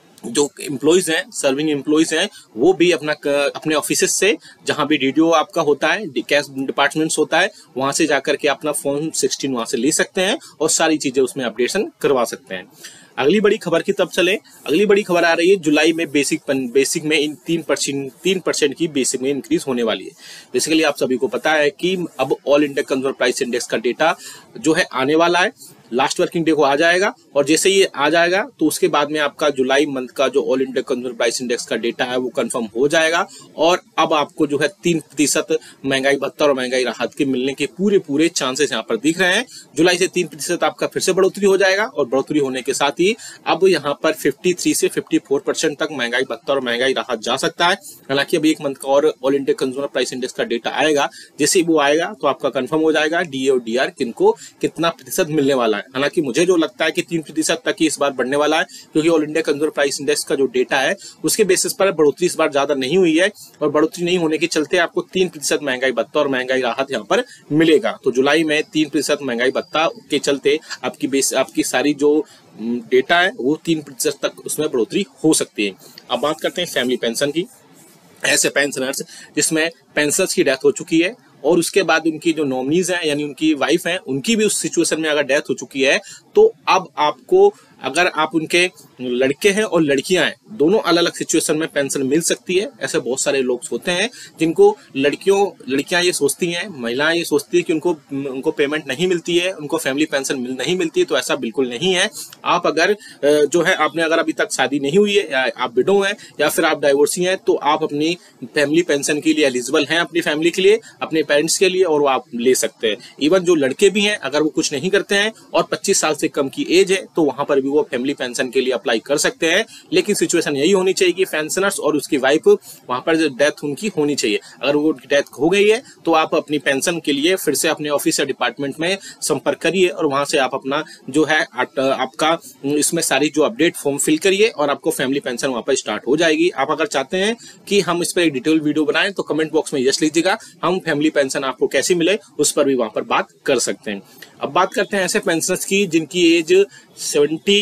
जो एम्प्लॉइज हैं, सर्विंग एम्प्लॉइज हैं, वो भी अपना अपने ऑफिस से जहां भी डीडीओ आपका होता है, कैश डिपार्टमेंट्स होता है, वहां से जाकर के अपना फॉर्म सिक्सटीन वहां से ले सकते हैं और सारी चीजें उसमें अपडेशन करवा सकते हैं। अगली बड़ी खबर की तब चले। अगली बड़ी खबर आ रही है जुलाई में बेसिक बेसिक में इन तीन परसेंट तीन परसेंट की बेसिक में इंक्रीज होने वाली है। बेसिकली आप सभी को पता है कि अब all India consumer price index का डेटा जो है आने वाला है, लास्ट वर्किंग डे को आ जाएगा और जैसे ही आ जाएगा तो उसके बाद में आपका जुलाई मंथ का जो all India consumer price index का डेटा है वो कंफर्म हो जाएगा और अब आपको जो है तीन प्रतिशत महंगाई भत्ता और महंगाई राहत के मिलने के पूरे पूरे चांसेस यहाँ पर दिख रहे हैं। जुलाई से तीन प्रतिशत आपका फिर से बढ़ोतरी हो जाएगा और बढ़ोतरी होने के साथ ही अब यहाँ पर तिरेपन से चौवन परसेंट तक महंगाई भत्ता और महंगाई राहत जा सकता है। हालांकि अभी एक मंथ का और all India consumer price index का डेटा आएगा, जैसे ही वो आएगा तो आपका कंफर्म हो जाएगा डीए और डीआर किनको कितना प्रतिशत मिलने वाला है। हालांकि मुझे जो लगता है कि तीन प्रतिशत तक ही इस बार बढ़ने वाला है क्योंकि all India consumer price index का जो डेटा है उसके बेसिस पर बढ़ोतरी इस बार ज्यादा नहीं हुई है और बढ़ोतरी नहीं होने के चलते आपको तीन प्रतिशत महंगाई भत्ता और महंगाई राहत यहाँ पर मिलेगा। तो जुलाई में तीन प्रतिशत महंगाई भत्ता के चलते आपकी बेस आपकी सारी जो डेटा है वो तीन प्रतिशत तक उसमें बढ़ोतरी हो सकती है। अब बात करते हैं फैमिली पेंशन की। ऐसे पेंशनर्स जिसमें पेंशनर्स की डेथ हो चुकी है और उसके बाद उनकी जो नॉमिनीज हैं यानी उनकी वाइफ हैं उनकी भी उस सिचुएशन में अगर डेथ हो चुकी है तो अब आपको अगर आप उनके लड़के हैं और लड़कियां हैं दोनों अलग अलग सिचुएशन में पेंशन मिल सकती है। ऐसे बहुत सारे लोग होते हैं जिनको लड़कियों लड़कियां ये सोचती हैं, महिलाएं ये सोचती है कि उनको उनको पेमेंट नहीं मिलती है, उनको फैमिली पेंशन मिल नहीं मिलती है, तो ऐसा बिल्कुल नहीं है। आप अगर जो है आपने अगर अभी तक शादी नहीं हुई है या आप विडो हैं या फिर आप डाइवोर्सी हैं तो आप अपनी फैमिली पेंशन के लिए एलिजिबल हैं, अपनी फैमिली के लिए, अपने पेरेंट्स के लिए, और वो आप ले सकते हैं। इवन जो लड़के भी हैं अगर वो कुछ नहीं करते हैं और पच्चीस साल से कम की एज है तो वहां पर वो फैमिली पेंशन के लिए अप्लाई कर सकते हैं। लेकिन सिचुएशन यही होनी चाहिए कि पेंशनर्स और उसकी वाइफ वहां पर डेथ उनकी होनी चाहिए। अगर वो डेथ हो गई है तो आप अपनी पेंशन के लिए फिर से अपने ऑफिस या डिपार्टमेंट में संपर्क करिए और वहां से आप अपना जो है आपका इसमें सारी जो अपडेट फॉर्म फिल करिए और आपको फैमिली पेंशन वहां पर स्टार्ट हो जाएगी। आप अगर चाहते हैं कि हम इस पर एक डिटेल वीडियो बनाएं तो कमेंट बॉक्स में यस लीजिएगा, हम फैमिली पेंशन आपको कैसी मिले उस पर भी वहां पर बात कर सकते हैं। अब बात करते हैं ऐसे पेंशनर्स की जिनकी एज सेवेंटी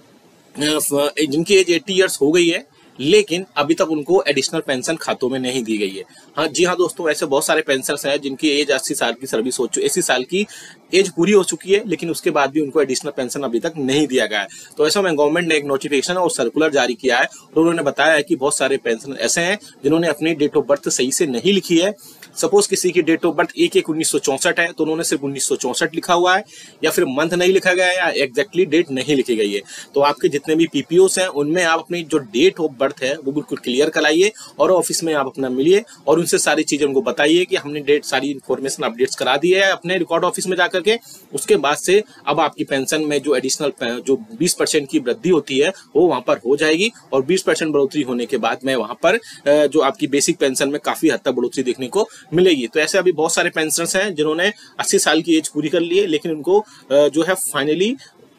जिनकी एज अस्सी इयर्स हो गई है लेकिन अभी तक उनको एडिशनल पेंशन खातों में नहीं दी गई है। हाँ जी हाँ दोस्तों, ऐसे बहुत सारे पेंशनर्स हैं जिनकी एज अस्सी साल की सर्विस हो चुकी अस्सी साल की एज पूरी हो चुकी है लेकिन उसके बाद भी उनको एडिशनल पेंशन अभी तक नहीं दिया गया है। तो ऐसा में गवर्नमेंट ने एक नोटिफिकेशन और सर्कुलर जारी किया है और उन्होंने बताया है कि बहुत सारे पेंशन ऐसे हैं जिन्होंने अपनी डेट ऑफ बर्थ सही से नहीं लिखी है। सपोज किसी की डेट ऑफ बर्थ एक एक उन्नीस सौ चौसठ है तो उन्होंने सिर्फ उन्नीस सौ चौसठ लिखा हुआ है या फिर मंथ नहीं लिखा गया है या एग्जैक्टली डेट नहीं लिखी गई है। तो आपके जितने भी पीपीओस हैं उनमें आप अपनी जो डेट ऑफ बर्थ है वो बिल्कुल क्लियर कराइए और ऑफिस में आप अपना मिलिए और उनसे सारी चीजें उनको बताइए कि हमने डेट सारी इन्फॉर्मेशन अपडेट्स करा दी है अपने रिकॉर्ड ऑफिस में जाकर के। उसके बाद से अब आपकी पेंशन में जो एडिशनल जो बीस परसेंट की वृद्धि होती है वो वहां पर हो जाएगी और बीस परसेंट बढ़ोतरी होने के बाद में वहां पर जो आपकी बेसिक पेंशन में काफी हद तक बढ़ोतरी देखने को मिलेगी। तो ऐसे अभी बहुत सारे पेंशनर्स हैं जिन्होंने अस्सी साल की एज पूरी कर ली है लेकिन उनको जो है फाइनली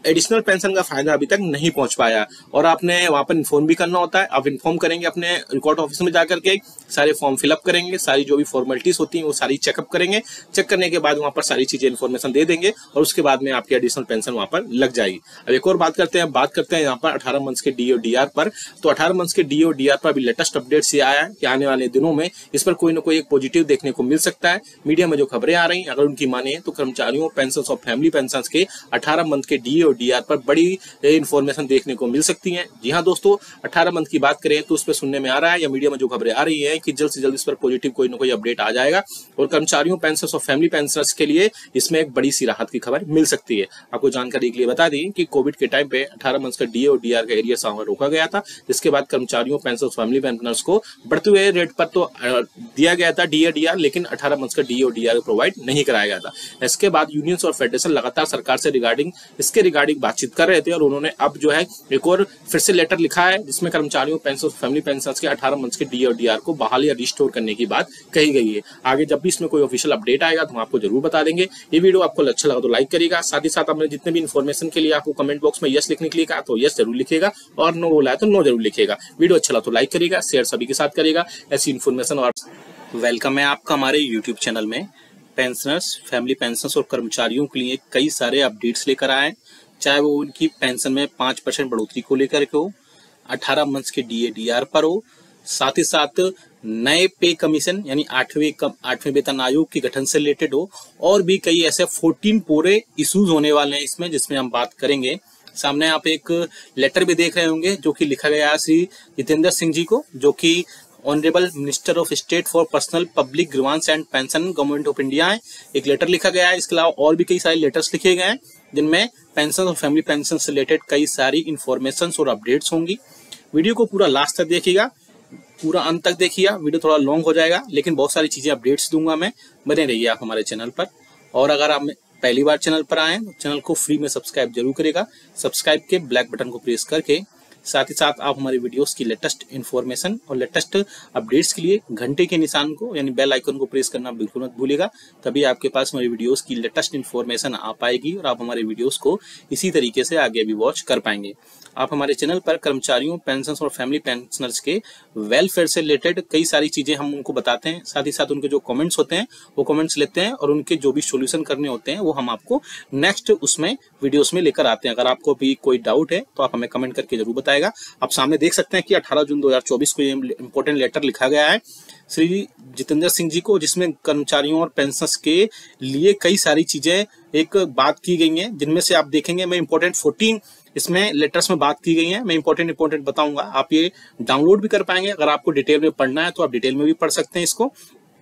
एडिशनल पेंशन का फायदा अभी तक नहीं पहुंच पाया और आपने वहां पर इन्फॉर्म भी करना होता है। आप इन्फॉर्म करेंगे अपने रिकॉर्ड ऑफिस में जाकर के, सारे फॉर्म फिलअप करेंगे, सारी जो भी फॉर्मेलिटीज होती हैं वो सारी चेकअप करेंगे। चेक करने के बाद वहां पर सारी चीजें इन्फॉर्मेशन दे देंगे और उसके बाद में आपकी एडिशनल पेंशन वहां पर लग जाएगी। अब एक और बात करते हैं, बात करते हैं यहाँ पर अठारह मंथ्स के डी ओ डी आर पर। तो अठारह मंथ्स के डी ओ डी आर पर अभी लेटेस्ट अपडेट्स ये आया है कि आने वाले दिनों में इस पर कोई ना कोई एक पॉजिटिव देखने को मिल सकता है। मीडिया में जो खबरें आ रही हैं अगर उनकी माने तो कर्मचारियों पेंशन और फैमिली पेंशन के अठारह मंथ के डी ओ डी आर पर बड़ी इंफॉर्मेशन देखने को मिल सकती है। जी हाँ दोस्तों, अठारह मंथ की बात करें तो उस पर सुनने में आ रहा है या मीडिया में जो खबरें आ रही है कि जल्द से जल्द इस पर पॉजिटिव कोई ना कोई अपडेट आ जाएगा और कर्मचारियों पेंशन और फैमिली पेंशनर्स के लिए इसमें एक बड़ी सी राहत की खबर मिल सकती है। आपको जानकारी के लिए बता दी कि कोविड के टाइम पे अठारह मंथ का डी ओ डी आर का एरिया सामने रोका गया था, जिसके बाद कर्मचारियों पेंशन और फैमिली पेंशनर्स को बढ़ते हुए रेट पर तो दिया गया था डी ओ डी आर, लेकिन अठारह मंथ का डी ओ डी आर प्रोवाइड नहीं कराया गया था। इसके बाद यूनियंस और फेडरेशन लगातार सरकार से रिगार्डिंग इसके रिगार्डिंग बातचीत कर रहे थे और उन्होंने अब जो है एक और फिर से लेटर लिखा है जिसमें कर्मचारियों पेंशन फैमिली पेंशन के अठारह मंथ्स के डी ओ डी आर को बहाल या रिस्टोर करने की बात कही गई है। आगे जब भी इसमें कोई ऑफिशियल अपडेट आएगा तो हम आपको जरूर बता देंगे। ये वीडियो आपको अच्छा लगा तो लाइक करिएगा, साथ ही साथ आपने जितने भी इन्फॉर्मेशन के लिए आपको कमेंट बॉक्स में यस लिखने के लिए कहा तो यस जरूर लिखिएगा और नो बोला है तो नो जरूर लिखिएगा। वीडियो अच्छा लगा तो लाइक करिएगा, शेयर सभी के साथ करिएगा। ऐसी इन्फॉर्मेशन और वेलकम है आपका हमारे यूट्यूब चैनल में। पेंशनर्स, फैमिली पेंशनर्स और कर्मचारियों के लिए कई सारे अपडेट्स लेकर आए, चाहे वो उनकी पेंशन में पांच परसेंट बढ़ोतरी को लेकर के हो, अठारह मंथ्स के डी ए डी आर पर हो, साथ ही साथ नए पे कमीशन यानी आठवें कम आठवें वेतन आयोग के गठन से रिलेटेड हो, और भी कई ऐसे चौदह पूरे इश्यूज होने वाले हैं इसमें जिसमें हम बात करेंगे। सामने आप एक लेटर भी देख रहे होंगे जो कि लिखा गया है श्री जितेंद्र सिंह जी को, जो कि honourable minister of state for personnel public grievances and pension government of India है। एक लेटर लिखा गया है। इसके अलावा और भी कई सारे लेटर्स लिखे गए हैं जिनमें पेंशन और फैमिली पेंशन से रिलेटेड कई सारी इंफॉर्मेशन और अपडेट्स होंगी। वीडियो को पूरा लास्ट तक देखिएगा, पूरा अंत तक देखिएगा। वीडियो थोड़ा लॉन्ग हो जाएगा लेकिन बहुत सारी चीजें अपडेट्स दूंगा मैं, बने रहिए आप हमारे चैनल पर। और अगर आप पहली बार चैनल पर आए तो चैनल को फ्री में सब्सक्राइब जरूर करेगा। सब्सक्राइब के ब्लैक बटन को प्रेस करके साथ ही साथ आप हमारे वीडियोस की लेटेस्ट इन्फॉर्मेशन और लेटेस्ट अपडेट्स के लिए घंटे के निशान को यानी बेल आइकन को प्रेस करना बिल्कुल मत भूलिएगा, तभी आपके पास हमारी वीडियोस की लेटेस्ट इन्फॉर्मेशन आ पाएगी और आप हमारे वीडियोस को इसी तरीके से आगे भी वॉच कर पाएंगे। आप हमारे चैनल पर कर्मचारियों पेंशन और फैमिली पेंशनर्स के वेलफेयर से रिलेटेड कई सारी चीजें हम उनको बताते हैं, साथ ही साथ उनके जो कमेंट्स होते हैं वो कमेंट्स लेते हैं और उनके जो भी सॉल्यूशन करने होते हैं वो हम आपको नेक्स्ट उसमें वीडियोस में लेकर आते हैं। अगर आपको भी कोई डाउट है तो आप हमें कमेंट करके जरूर बताएगा। आप सामने देख सकते हैं कि अठारह जून दो हजार चौबीस को ये इंपॉर्टेंट लेटर लिखा गया है श्री जितेंद्र सिंह जी को, जिसमें कर्मचारियों और पेंशनर्स के लिए कई सारी चीजें एक बात की गई हैं, जिनमें से आप देखेंगे मैं इंपॉर्टेंट चौदह इसमें लेटर्स में बात की गई है। मैं इंपॉर्टेंट इंपॉर्टेंट बताऊंगा, आप ये डाउनलोड भी कर पाएंगे। अगर आपको डिटेल में पढ़ना है तो आप डिटेल में भी पढ़ सकते हैं इसको।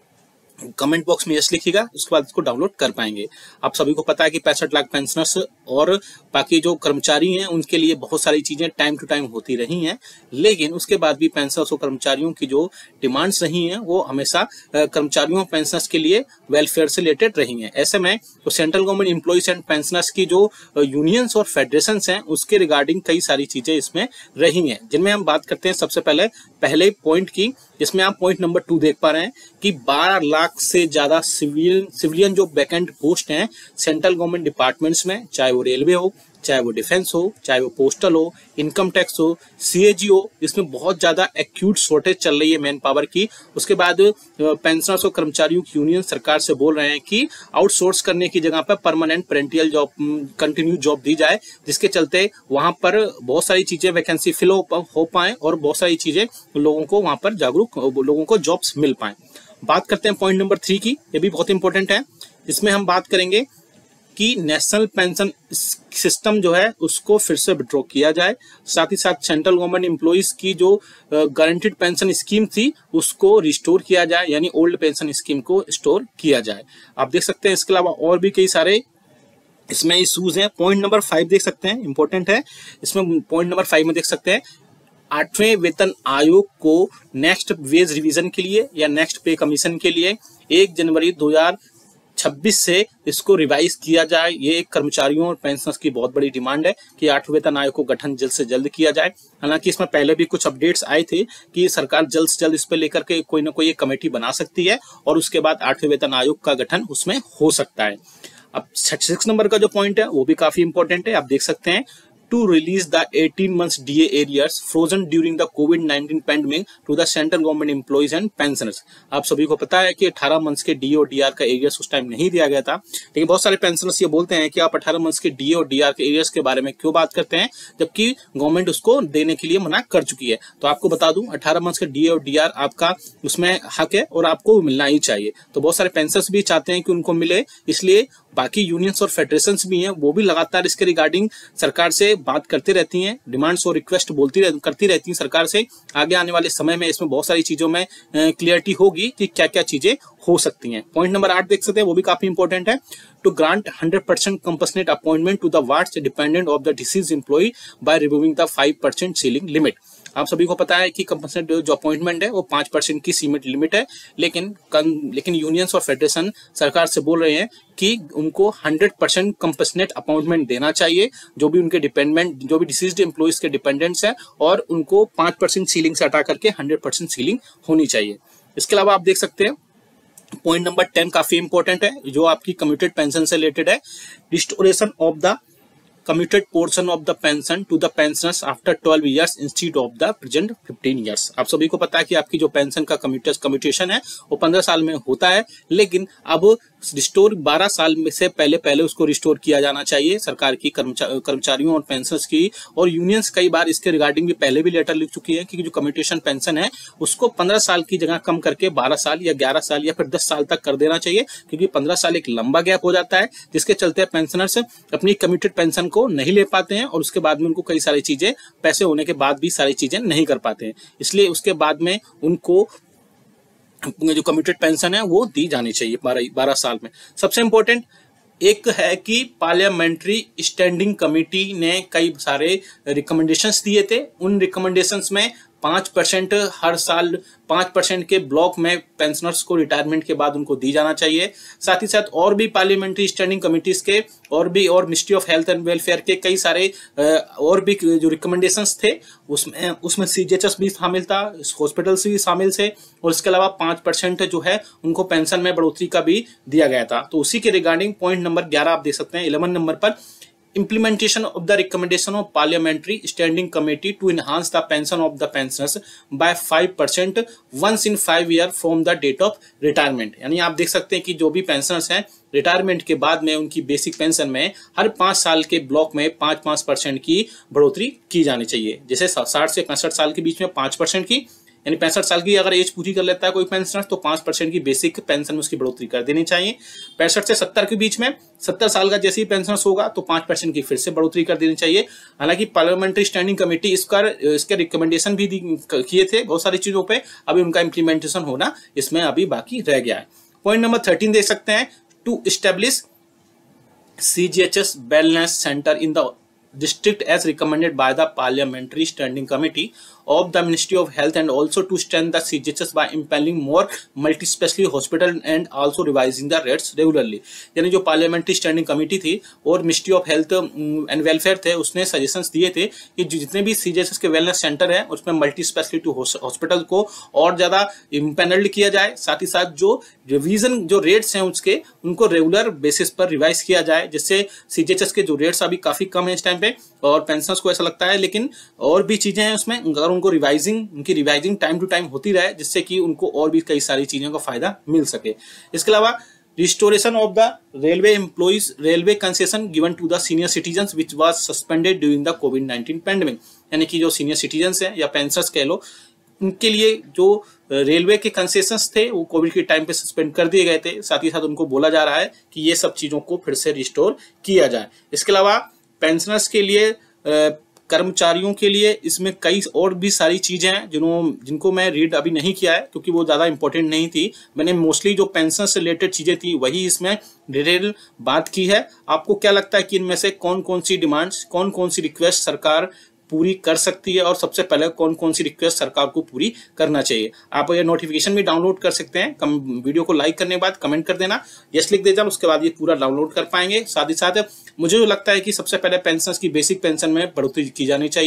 कमेंट बॉक्स में यस लिखिएगा, उसके बाद इसको डाउनलोड कर पाएंगे। आप सभी को पता है कि पैंसठ लाख पेंशनर्स और बाकी जो कर्मचारी हैं उनके लिए बहुत सारी चीजें टाइम टू टाइम होती रही हैं, लेकिन उसके बाद भी पेंशनर्स और कर्मचारियों की जो डिमांड्स रही हैं वो हमेशा कर्मचारियों और पेंशनर्स के लिए वेलफेयर से रिलेटेड रही हैं। ऐसे में तो central government employees and pensioners की जो यूनियंस और फेडरेशन हैं उसके रिगार्डिंग कई सारी चीजें इसमें रही हैं, जिनमें हम बात करते हैं सबसे पहले पहले पॉइंट की, जिसमें आप पॉइंट नंबर टू देख पा रहे हैं कि बारह लाख से ज्यादा सिविल सिविलियन जो वैकेंट पोस्ट हैं सेंट्रल गवर्नमेंट डिपार्टमेंट्स में, चाहे वो रेलवे हो, चाहे वो डिफेंस हो, चाहे वो पोस्टल हो, इनकम टैक्स हो, सीएजी हो, इसमें बहुत ज्यादा एक्यूट शॉर्टेज चल रही है मैन पावर की। उसके बाद पेंशनर्स और कर्मचारियों की यूनियन सरकार से बोल रहे हैं कि आउटसोर्स करने की जगह पर permanent perennial job continue job दी जाए, जिसके चलते वहां पर बहुत सारी चीजें वैकेंसी फिल हो पाए और बहुत सारी चीजें लोगों को वहां पर जागरूक लोगों को जॉब्स मिल पाए। बात करते हैं पॉइंट नंबर थ्री की, ये भी बहुत इंपॉर्टेंट है। इसमें हम बात करेंगे कि नेशनल पेंशन सिस्टम जो है उसको फिर से विड्रॉ किया जाए, साथ ही साथ सेंट्रल गवर्नमेंट एम्प्लॉइज की जो गारंटीड पेंशन स्कीम थी उसको रिस्टोर किया जाए, यानी ओल्ड पेंशन स्कीम को स्टोर किया जाए। आप देख सकते हैं इसके अलावा और भी कई सारे इसमें इशूज हैं। पॉइंट नंबर फाइव देख सकते हैं, इंपॉर्टेंट है। इसमें पॉइंट नंबर फाइव में देख सकते हैं आठवें वेतन आयोग को नेक्स्ट वेज रिवीजन के लिए या नेक्स्ट पे कमीशन के लिए एक जनवरी दो हजार छब्बीस से इसको रिवाइज किया जाए। ये एक कर्मचारियों और पेंशनर्स की बहुत बड़ी डिमांड है कि आठवें वेतन आयोग को गठन जल्द से जल्द किया जाए। हालांकि इसमें पहले भी कुछ अपडेट्स आए थे कि सरकार जल्द से जल्द इस पर लेकर के कोई ना कोई एक कमेटी बना सकती है और उसके बाद आठवें वेतन आयोग का गठन उसमें हो सकता है। अब सिक्स नंबर का जो पॉइंट है वो भी काफी इंपॉर्टेंट है, आप देख सकते हैं, to release the eighteen months D A arrears frozen during the COVID nineteen pandemic to the central government employees and pensioners। आप सभी को पता है कि अठारह मंथ्स के डी ए और डी आर का एरियर्स उस टाइम नहीं दिया गया था, लेकिन बहुत सारे पेंशनर्स ये बोलते हैं कि आप अठारह मंथ्स के डी ए और डी आर के एरियर्स के बारे में क्यों बात करते हैं जबकि गवर्नमेंट उसको देने के लिए मना कर चुकी है। तो आपको बता दूं अठारह मंथ्स के डी ए और डी आर आपका उसमें हक है और आपको मिलना ही चाहिए। तो बहुत सारे पेंशनर्स भी चाहते हैं कि उनको मिले, इसलिए बाकी यूनियंस और फेडरेशंस भी हैं वो भी लगातार इसके रिगार्डिंग सरकार से बात करती रहती हैं, डिमांड्स और रिक्वेस्ट बोलती रह, करती रहती हैं सरकार से। आगे आने वाले समय में इसमें बहुत सारी चीजों में क्लियरिटी होगी कि क्या क्या चीजें हो सकती हैं। पॉइंट नंबर आठ देख सकते हैं, वो भी काफी इंपॉर्टेंट है, to grant hundred percent compensate appointment to the wards dependent of the deceased employ by removing the five percent ceiling limit. आप सभी को पता है कि कंपनसेट जो अपॉइंटमेंट है वो पांच परसेंट की सीमित लिमिट है, लेकिन लेकिन यूनियंस और फेडरेशन सरकार से बोल रहे हैं कि उनको हंड्रेड परसेंट कंपनसेट अपॉइंटमेंट देना चाहिए जो भी उनके डिपेंडेंट जो भी डिसीज्ड एम्प्लॉइज के डिपेंडेंट्स हैं, और उनको पांच परसेंट सीलिंग से हटा करके हंड्रेड परसेंट सीलिंग होनी चाहिए। इसके अलावा आप देख सकते हैं पॉइंट नंबर टेन काफी इंपॉर्टेंट है जो आपकी कम्यूटेड पेंशन से रिलेटेड है, restoration of the commuted portion of the pension to the pensioners after twelve years instead of the present fifteen years। आप सभी को पता है कि आपकी जो पेंशन का कम्यूटेशन है वो पंद्रह साल में होता है, लेकिन अब रिस्टोर बारह साल में से पहले पहले उसको रिस्टोर किया जाना चाहिए सरकार की कर्मचारियों कर्मचारियों और पेंशनर्स की। और यूनियंस कई बार इसके रिगार्डिंग भी पहले भी लेटर लिख चुकी है कि जो कम्यूटेशन पेंशन है उसको पंद्रह साल की जगह कम करके बारह साल या ग्यारह साल या फिर दस साल तक कर देना चाहिए, क्योंकि पंद्रह साल एक लंबा गैप हो जाता है जिसके चलते पेंशनर्स अपनी कम्यूटेड पेंशन को नहीं ले पाते हैं और उसके बाद में उनको कई सारी चीजें पैसे होने के बाद भी सारी चीजें नहीं कर पाते हैं। इसलिए उसके बाद में उनको जो कम्यूटेड पेंशन है वो दी जानी चाहिए बारह बारह साल में। सबसे इंपॉर्टेंट एक है कि पार्लियामेंट्री स्टैंडिंग कमेटी ने कई सारे रिकमेंडेशंस दिए थे, उन रिकमेंडेशंस में पांच परसेंट हर साल पांच परसेंट के ब्लॉक में पेंशनर्स को रिटायरमेंट के बाद उनको दी जाना चाहिए। साथ ही साथ और भी पार्लियामेंट्री स्टैंडिंग कमिटीज के और भी और ministry of health and welfare के कई सारे और भी जो रिकमेंडेशंस थे उसमें उसमें सीजीएचएस भी शामिल था, हॉस्पिटल्स भी शामिल थे, और इसके अलावा पांच परसेंट जो है उनको पेंशन में बढ़ोतरी का भी दिया गया था। तो उसी के रिगार्डिंग पॉइंट नंबर ग्यारह आप देख सकते हैं, इलेवन नंबर पर implementation of the recommendation of parliamentary standing committee to enhance the pension of the pensioners by five percent once in five year from the date of retirement। यानी आप देख सकते हैं कि जो भी पेंशनर्स हैं रिटायरमेंट के बाद में उनकी बेसिक पेंशन में हर पांच साल के ब्लॉक में पांच पांच परसेंट की बढ़ोतरी की जानी चाहिए। जैसे साठ से पैंसठ साल के बीच में पांच परसेंट की, यानी पैंसठ साल की अगर एज पूरी कर लेता है कोई पेंशनर तो पांच परसेंट की बेसिक पेंशन में उसकी बढ़ोतरी कर देनी चाहिए। पैंसठ से सत्तर के बीच में सत्तर साल का जैसे ही पेंशन होगा तो पांच परसेंट की फिर से बढ़ोतरी कर देनी चाहिए। हालांकि पार्लियामेंट्री स्टैंडिंग कमेटी इसका इसके रिकमेंडेशन भी किए थे बहुत सारी चीजों पे, अभी उनका इम्प्लीमेंटेशन होना इसमें अभी बाकी रह गया है। पॉइंट नंबर थर्टीन देख सकते हैं, to establish CGHS wellness centre in the district as recommended by the parliamentary standing committee of the Ministry of Health, and also to strengthen the C G H S by implementing more multi-specialty hospital and also revising the rates regularly। यानी जो पार्लियामेंट्री स्टैंडिंग कमेटी थी और ministry of health and welfare थे उसने सजेशंस दिए थे कि जितने भी सीजीएचएस के वेलनेस सेंटर है उसमें मल्टी स्पेशलिटी हॉस्पिटल को और ज्यादा इम्पैनल्ड किया जाए, साथ ही साथ जो रिवीजन जो रेट्स हैं उसके उनको रेगुलर बेसिस पर रिवाइज किया जाए, जिससे सीजीएचएस के जो रेट्स अभी काफी कम है इस टाइम पे और पेंशनर्स को ऐसा लगता है, लेकिन और भी चीजें हैं उसमें, अगर उनको रिवाइजिंग उनकी रिवाइजिंग टाइम टू टाइम होती रहे जिससे कि उनको और भी कई सारी चीजों का फायदा मिल सके। इसके अलावा restoration of the railway employees railway concession given to the senior citizens which was suspended during the COVID nineteen pandemic. यानी कि जो सीनियर सिटीजन्स हैं या पेंशनर्स कह लो उनके लिए जो रेलवे के कंसेशंस थे वो कोविड के टाइम पे सस्पेंड कर दिए गए थे, साथ ही साथ उनको बोला जा रहा है कि ये सब चीजों को फिर से रिस्टोर किया जाए। इसके अलावा पेंशनर्स के लिए कर्मचारियों के लिए इसमें कई और भी सारी चीजें हैं जिन्हों जिनको मैं रीड अभी नहीं किया है क्योंकि वो ज्यादा इंपॉर्टेंट नहीं थी। मैंने मोस्टली जो पेंशन से रिलेटेड चीजें थी वही इसमें डिटेल बात की है। आपको क्या लगता है कि इनमें से कौन कौन सी डिमांड्स कौन कौन सी रिक्वेस्ट सरकार पूरी कर सकती है और सबसे पहले कौन कौन सी रिक्वेस्ट सरकार को पूरी करना चाहिए? आप ये नोटिफिकेशन भी डाउनलोड कर सकते हैं, कम वीडियो को लाइक करने के बाद कमेंट कर देना, यस लिख देना, उसके बाद ये पूरा डाउनलोड कर पाएंगे। साथ ही साथ मुझे जो लगता है कि सबसे पहले पेंशन की बेसिक पेंशन में बढ़ोतरी की जानी चाहिए,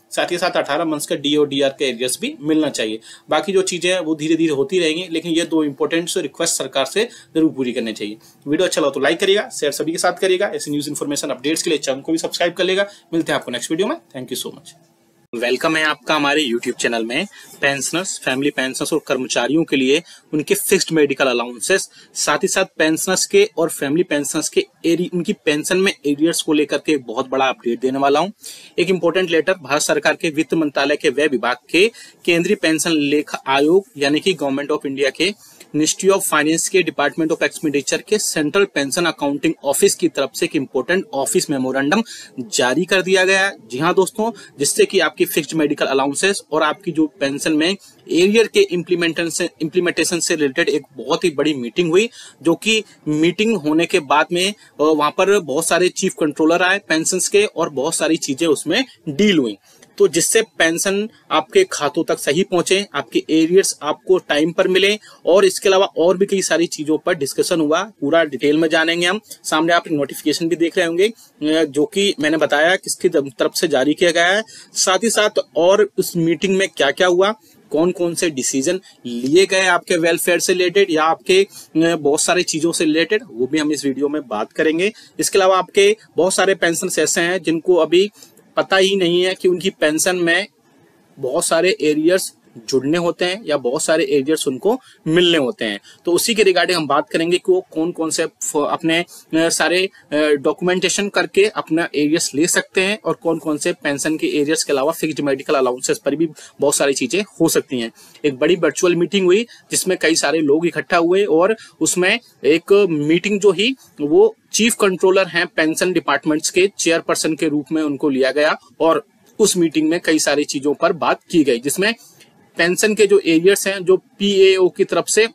साथ ही साथ अठारह मंथ्स का डी और डी आर के एरियर्स भी मिलना चाहिए। बाकी जो चीजें हैं वो धीरे धीरे होती रहेंगी, लेकिन ये दो इंपॉर्टेंट से रिक्वेस्ट सरकार से जरूर पूरी करनी चाहिए। वीडियो अच्छा लगा तो लाइक करिएगा, शेयर सभी के साथ करिएगा। ऐसे न्यूज इन्फॉर्मेशन अपडेट्स के लिए चैनल को भी सब्सक्राइब कर लेगा। मिलते हैं आपको नेक्स्ट वीडियो में। Thank you so much. Welcome है आपका हमारे यूट्यूब चैनल में। पेंशनर्स, फैमिली पेंशनर्स और कर्मचारियों के लिए उनके फिक्स्ड मेडिकल अलाउंसेस, साथ ही साथ पेंशनर्स के और फैमिली पेंशनर्स के एरी उनकी पेंशन में एरियर्स को लेकर के एक बहुत बड़ा अपडेट देने वाला हूं। एक इंपॉर्टेंट लेटर भारत सरकार के वित्त मंत्रालय के व्यय विभाग के केंद्रीय पेंशन लेखा आयोग यानी कि गवर्नमेंट ऑफ इंडिया के मिनिस्ट्री ऑफ फाइनेंस के डिपार्टमेंट ऑफ एक्सपेंडिचर के सेंट्रल पेंशन अकाउंटिंग ऑफिस की तरफ से एक इंपॉर्टेंट ऑफिस मेमोरेंडम जारी कर दिया गया है। जी हाँ दोस्तों, जिससे कि आपकी फिक्स्ड मेडिकल अलाउंसेस और आपकी जो पेंशन में एरियर के इम्प्लीमेंटेशन से इम्प्लीमेंटेशन से रिलेटेड एक बहुत ही बड़ी मीटिंग हुई, जो कि मीटिंग होने के बाद में वहां पर बहुत सारे चीफ कंट्रोलर आए पेंशन के और बहुत सारी चीजें उसमें डील हुई, तो जिससे पेंशन आपके खातों तक सही पहुंचे, आपके एरियर्स आपको टाइम पर मिले और इसके अलावा और भी कई सारी चीजों पर डिस्कशन हुआ। पूरा डिटेल में जानेंगे हम। सामने आप नोटिफिकेशन भी देख रहे होंगे जो कि मैंने बताया किसकी तरफ से जारी किया गया है। साथ ही साथ और उस मीटिंग में क्या क्या हुआ, कौन कौन से डिसीजन लिए गए आपके वेलफेयर से रिलेटेड या आपके बहुत सारी चीजों से रिलेटेड, वो भी हम इस वीडियो में बात करेंगे। इसके अलावा आपके बहुत सारे पेंशन ऐसे हैं जिनको अभी पता ही नहीं है कि उनकी पेंशन में बहुत सारे एरियर्स जुड़ने होते हैं या बहुत सारे एरियर्स उनको मिलने होते हैं। तो उसी के रिगार्डिंग हम बात करेंगे कि वो कौन कौन से अपने सारे डॉक्यूमेंटेशन करके अपना एरियर्स ले सकते हैं और कौन कौन से पेंशन के एरियर्स के अलावा फिक्स्ड मेडिकल अलाउंसेस पर भी बहुत सारी चीजें हो सकती हैं। एक बड़ी वर्चुअल मीटिंग हुई जिसमें कई सारे लोग इकट्ठा हुए और उसमें एक मीटिंग जो ही वो चीफ कंट्रोलर हैं पेंशन डिपार्टमेंट्स के चेयरपर्सन के रूप में उनको लिया गया और उस मीटिंग में कई सारी चीजों पर बात की गई, जिसमें पेंशन के जो एरियर्स हैं जो पीएओ की तरफ से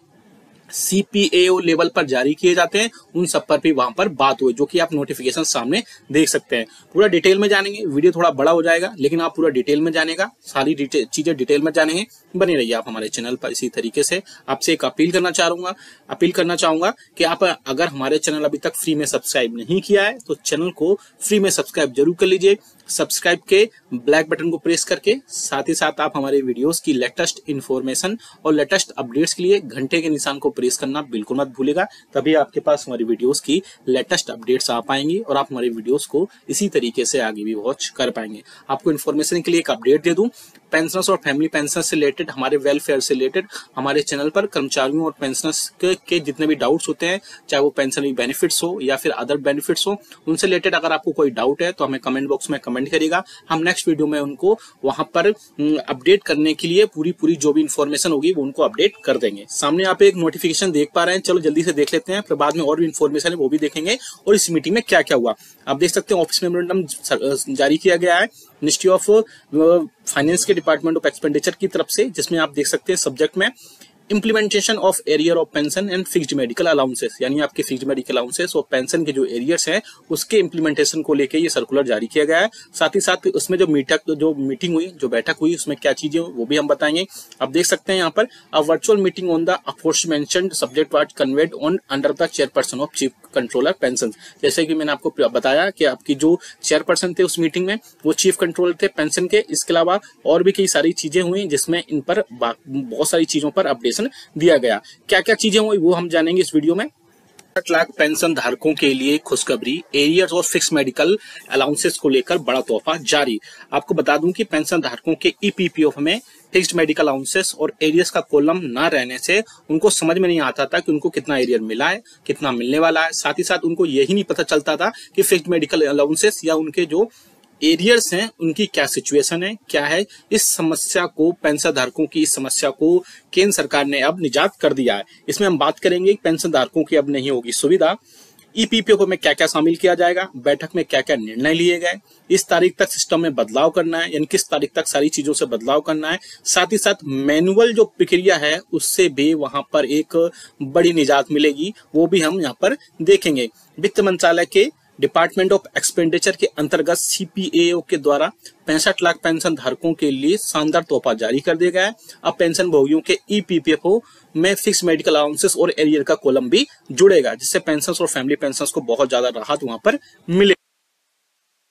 सीपीएओ लेवल पर जारी किए जाते हैं उन सब पर भी वहां पर बात हुई, जो कि आप नोटिफिकेशन सामने देख सकते हैं। पूरा डिटेल में जानेंगे, वीडियो थोड़ा बड़ा हो जाएगा लेकिन आप पूरा डिटेल में जानेगा, सारी डिटेल चीजें डिटेल में जानेंगे। बने रहिए आप हमारे चैनल पर। इसी तरीके से आपसे एक अपील करना चाहूंगा अपील करना चाहूंगा कि आप अगर हमारे चैनल अभी तक फ्री में सब्सक्राइब नहीं किया है तो चैनल को फ्री में सब्सक्राइब जरूर कर लीजिए। सब्सक्राइब के ब्लैक बटन को प्रेस करके साथ ही साथ आप हमारे वीडियोस की लेटेस्ट इन्फॉर्मेशन और लेटेस्ट अपडेट्स के लिए घंटे के निशान को प्रेस करना बिल्कुल मत भूलेगा, तभी आपके पास हमारी वीडियोस की लेटेस्ट अपडेट्स आ पाएंगी और आप हमारे वीडियोस को इसी तरीके से आगे भी वॉच कर पाएंगे। आपको इन्फॉर्मेशन के लिए एक अपडेट दे दूं, पेंशनर्स और फैमिली पेंशन से रिलेटेड, हमारे वेलफेयर से रिलेटेड हमारे चैनल पर कर्मचारियों और पेंशनर्स के, के जितने भी डाउट्स होते हैं, चाहे वो पेंशन बेनिफिट्स हो या फिर अदर बेनिफिट्स हो, उनसे रिलेटेड अगर आपको कोई डाउट है तो हमें कमेंट बॉक्स में कमेंट करिएगा। हम नेक्स्ट वीडियो में उनको वहां पर अपडेट करने के लिए पूरी पूरी जो भी इंफॉर्मेशन होगी वो उनको अपडेट कर देंगे। सामने आप एक नोटिफिकेशन देख पा रहे हैं, चलो जल्दी से देख लेते हैं, फिर बाद में और भी इंफॉर्मेशन है वो भी देखेंगे और इस मीटिंग में क्या क्या हुआ। आप देख सकते हैं ऑफिस मेमोरेंडम जारी किया गया है मिनिस्ट्री ऑफ फाइनेंस के डिपार्टमेंट ऑफ एक्सपेंडिचर की तरफ से, जिसमें आप देख सकते हैं सब्जेक्ट में implementation of arrear of pension and fixed medical allowances, यानी आपके फिक्स्ड मेडिकल अलाउंसेस और पेंशन के जो एरियर्स हैं उसके इम्प्लीमेंटेशन को लेके ये सर्कुलर जारी किया गया है। साथ ही साथ उसमें जो मीटक जो मीटिंग हुई जो बैठक हुई उसमें क्या चीजें वो भी हम बताएंगे। आप देख सकते हैं यहाँ पर a virtual meeting on the aforementioned subject was conveyed on under the chairperson of chief controller pension. जैसे कि मैंने आपको बताया कि आपकी जो चेयरपर्सन थे उस मीटिंग में वो चीफ कंट्रोलर थे पेंशन के। इसके अलावा और भी कई सारी चीजें हुई जिसमें इन पर बहुत सारी चीजों पर अपडेशन दिया गया। क्या क्या चीजें हुई वो हम जानेंगे इस वीडियो में। आठ लाख पेंशन धारकों के लिए खुशखबरी, एरियर्स और फिक्स मेडिकल अलाउंसेस को लेकर बड़ा तोहफा जारी। आपको बता दूं कि पेंशन धारकों के ईपीपीएफ में फिक्स्ड मेडिकल अलाउंसेस और एरियर्स का कॉलम ना रहने से उनको समझ में नहीं आता था कि उनको कितना एरियर मिला है, कितना मिलने वाला है। साथ ही साथ उनको यही नहीं पता चलता था कि फिक्स्ड मेडिकल अलाउंसेस या उनके जो एरियर्स हैं उनकी क्या सिचुएशन है, क्या है। इस समस्या को, पेंशन धारकों की इस समस्या को केंद्र सरकार ने अब निजात कर दिया है। इसमें हम बात करेंगे पेंशन धारकों की अब नहीं होगी सुविधा, ईपीपीएफ में क्या क्या शामिल किया जाएगा, बैठक में क्या क्या निर्णय लिए गए, इस तारीख तक सिस्टम में बदलाव करना है यानी किस तारीख तक सारी चीजों से बदलाव करना है। साथ ही साथ मैनुअल जो प्रक्रिया है उससे भी वहां पर एक बड़ी निजात मिलेगी, वो भी हम यहाँ पर देखेंगे। वित्त मंत्रालय के डिपार्टमेंट ऑफ एक्सपेंडिचर के अंतर्गत सीपीएओ के द्वारा पैंसठ लाख पेंशन धारकों के लिए शानदार तोहफा जारी कर दिया गया है। अब पेंशन भोगियों के ईपीपीएफओ में फिक्स मेडिकल अलाउंसेस और एरियर का कॉलम भी जुड़ेगा, जिससे पेंशन और फैमिली पेंशन को बहुत ज्यादा राहत वहां पर मिले।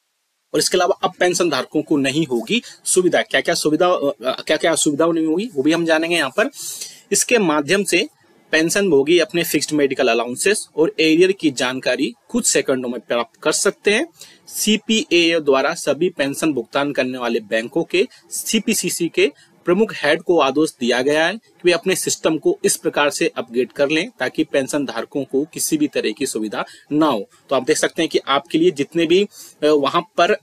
और इसके अलावा अब पेंशन धारकों को नहीं होगी सुविधा। क्या क्या सुविधा क्या क्या असुविधा नहीं होगी वो भी हम जानेंगे यहाँ पर। इसके माध्यम से पेंशन भोगी अपने फिक्स्ड मेडिकल अलाउंसेस और एरियर की जानकारी कुछ सेकंडों में प्राप्त कर सकते हैं। सीपीएओ द्वारा सभी पेंशन भुगतान करने वाले बैंकों के सीपीसीसी के प्रमुख हेड को आदेश दिया गया है कि वे अपने सिस्टम को इस प्रकार से अपग्रेड कर लें ताकि पेंशन धारकों को किसी भी तरह की सुविधा ना हो। तो आप देख सकते हैं कि आपके लिए जितने भी वहां पर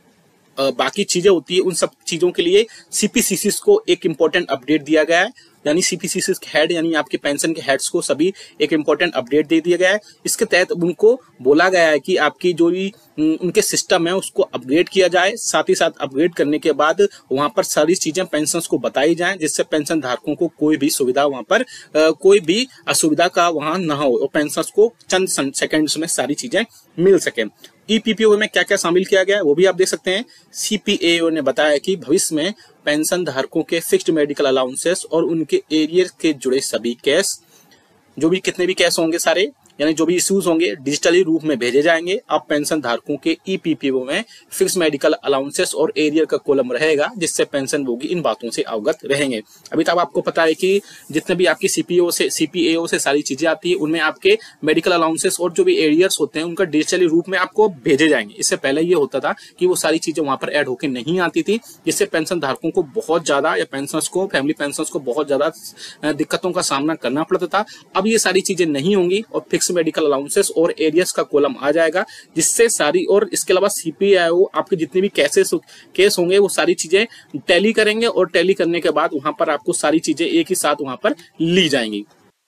बाकी चीजें होती है उन सब चीजों के लिए सीपीसीसी को एक इम्पोर्टेंट अपडेट दिया गया है, यानी सीपीसीसी के हेड यानी आपके पेंशन के हेड्स को सभी एक इम्पोर्टेंट अपडेट दे दिया गया है। इसके तहत उनको बोला गया है कि आपकी जो भी उनके सिस्टम है उसको अपग्रेड किया जाए, साथ ही साथ अपग्रेड करने के बाद वहां पर सारी चीजें पेंशन को बताई जाएं जिससे पेंशन धारकों को कोई भी सुविधा वहां पर आ, कोई भी असुविधा का वहां ना हो और पेंशन को चंद सेकेंड्स में सारी चीजें मिल सके। ईपीपीओ में क्या क्या शामिल किया गया है वो भी आप देख सकते हैं। सीपीएओ ने बताया कि भविष्य में पेंशन धारकों के फिक्स्ड मेडिकल अलाउंसेस और उनके एरियर के जुड़े सभी केस, जो भी कितने भी केस होंगे सारे यानी जो भी इश्यूज होंगे डिजिटली रूप में भेजे जाएंगे। अब पेंशन धारकों के ईपीपीओ में फिक्स मेडिकल अलाउंसेस और एरियर का कॉलम रहेगा जिससे पेंशन भोगी इन बातों से अवगत रहेंगे। अभी तक आपको पता है कि जितने भी आपकी सीपीओ से सीपीएओ से सारी चीजें आती है उनमें आपके मेडिकल अलाउंसेस और जो भी एरियर्स होते हैं उनका डिजिटली रूप में आपको भेजे जाएंगे। इससे पहले ये होता था कि वो सारी चीजें वहां पर ऐड होकर नहीं आती थी, जिससे पेंशन धारकों को बहुत ज्यादा या पेंशन को फैमिली पेंशन को बहुत ज्यादा दिक्कतों का सामना करना पड़ता था। अब ये सारी चीजें नहीं होंगी और फिक्स मेडिकल अलाउंसेस और एरियर्स का कॉलम आ जाएगा जिससे सारी, और इसके अलावा सीपीआईओ आपके जितने भी केसेस केस होंगे वो सारी चीजें टैली करेंगे और टैली करने के बाद वहां पर आपको सारी चीजें एक ही साथ वहां पर ली जाएंगी।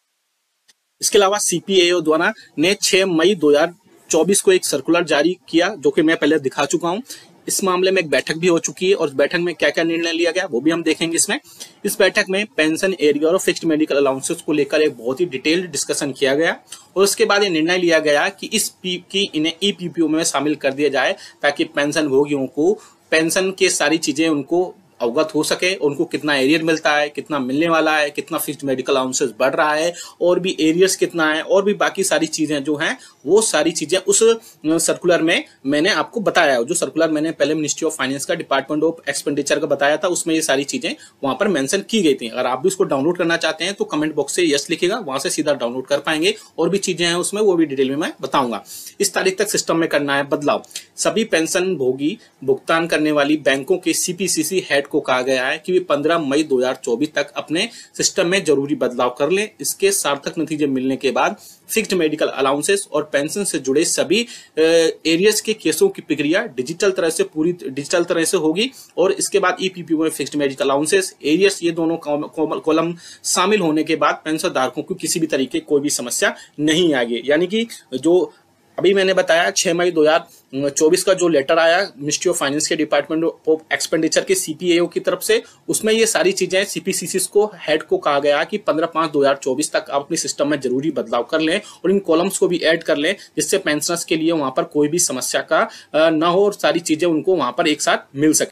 इसके अलावा सीपीआईओ द्वारा ने छह मई दो हजार चौबीस को एक सर्कुलर जारी किया जो कि मैं पहले दिखा चुका हूं। इस मामले में एक बैठक भी हो चुकी है और इस बैठक में क्या क्या निर्णय लिया गया वो भी हम देखेंगे इसमें। इस बैठक में पेंशन एरियर और फिक्स्ड मेडिकल अलाउंसेस को लेकर एक बहुत ही डिटेल्ड डिस्कशन किया गया और उसके बाद ये निर्णय लिया गया कि इस पी की इन्हें ईपीपीओ में शामिल कर दिया जाए ताकि पेंशन भोगियों को पेंशन के सारी चीजें उनको अवगत हो सके, उनको कितना एरियर मिलता है, कितना मिलने वाला है, कितना फिक्स्ड मेडिकल अलाउंसेस बढ़ रहा है और भी एरियर्स कितना है और भी बाकी सारी चीजें जो हैं वो सारी चीजें उस सर्कुलर में मैंने आपको बताया। जो सर्कुलर मैंने पहले मिनिस्ट्री ऑफ फाइनेंस का डिपार्टमेंट ऑफ एक्सपेंडिचर का बताया था उसमें ये सारी चीजें वहां पर मेंशन की गई थी। अगर आप भी उसको डाउनलोड करना चाहते हैं तो कमेंट बॉक्स से यस लिखिएगा, वहां से सीधा डाउनलोड कर पाएंगे और भी चीजें हैं उसमें वो भी डिटेल में मैं बताऊंगा। इस तारीख तक सिस्टम में करना है बदलाव। सभी पेंशन भोगी भुगतान करने वाली बैंकों के सीपीसीसी हेड को कहा गया है कि वे पंद्रह मई दो हजार चौबीस तक अपने सिस्टम में जरूरी बदलाव कर लें। इसके सार्थक नतीजे मिलने के बाद फिक्स्ड मेडिकल अलाउंसेस और पेंशन से जुड़े सभी एरियर्स के केसों की प्रक्रिया डिजिटल तरह से पूरी डिजिटल तरह से होगी और इसके बाद ईपीपीओ में फिक्स्ड मेडिकल अलाउंसेस एरियर्स ये दोनों कॉलम शामिल होने के बाद पेंशन धारकों को किसी भी तरीके कोई भी समस्या नहीं आएगी। यानी कि जो अभी मैंने बताया छह मई दो हजार चौबीस का जो लेटर आया मिनिस्ट्री ऑफ फाइनेंस के डिपार्टमेंट ऑफ एक्सपेंडिचर के सीपीएओ की तरफ से, उसमें ये सारी चीजें सीपीसीसी को हेड को कहा गया कि पंद्रह पांच दो हजार चौबीस तक आप अपने सिस्टम में जरूरी बदलाव कर लें और इन कॉलम्स को भी ऐड कर लें जिससे पेंशनर्स के लिए वहां पर कोई भी समस्या का ना हो और सारी चीजें उनको वहां पर एक साथ मिल सके।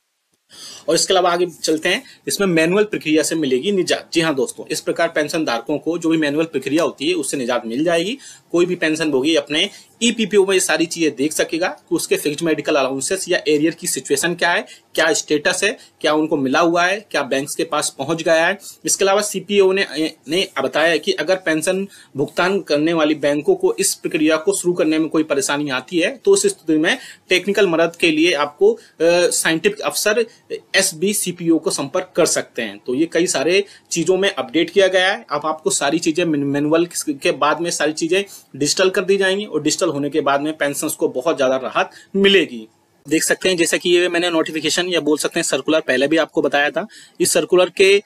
और इसके अलावा आगे चलते हैं, इसमें मैनुअल प्रक्रिया से मिलेगी निजात। जी हाँ दोस्तों, इस प्रकार पेंशन धारकों को जो भी मैनुअल प्रक्रिया होती है उससे निजात मिल जाएगी। कोई भी पेंशन भोगी अपने ईपीपीओ में ये सारी चीजें देख सकेगा कि उसके फिक्स्ड मेडिकल अलाउंसेस या एरियर की सिचुएशन क्या है, क्या स्टेटस है, क्या उनको मिला हुआ है, क्या बैंक्स के पास पहुंच गया है। इसके अलावा सीपीओ ने ने बताया कि अगर पेंशन भुगतान करने वाली बैंकों को इस प्रक्रिया को शुरू करने में कोई परेशानी आती है तो उस स्थिति में टेक्निकल मदद के लिए आपको साइंटिफिक अफसर एसबी सीपीओ को संपर्क कर सकते हैं। तो ये कई सारे चीजों में अपडेट किया गया है। अब आपको सारी चीजें मैनुअल के बाद में सारी चीजें डिजिटल कर दी जाएंगी और डिजिटल होने के बाद में पेंशन को बहुत ज्यादा राहत मिलेगी। देख सकते हैं जैसा कि ये मैंने नोटिफिकेशन या बोल सकते हैं सर्कुलर पहले भी आपको बताया था। इस सर्कुलर के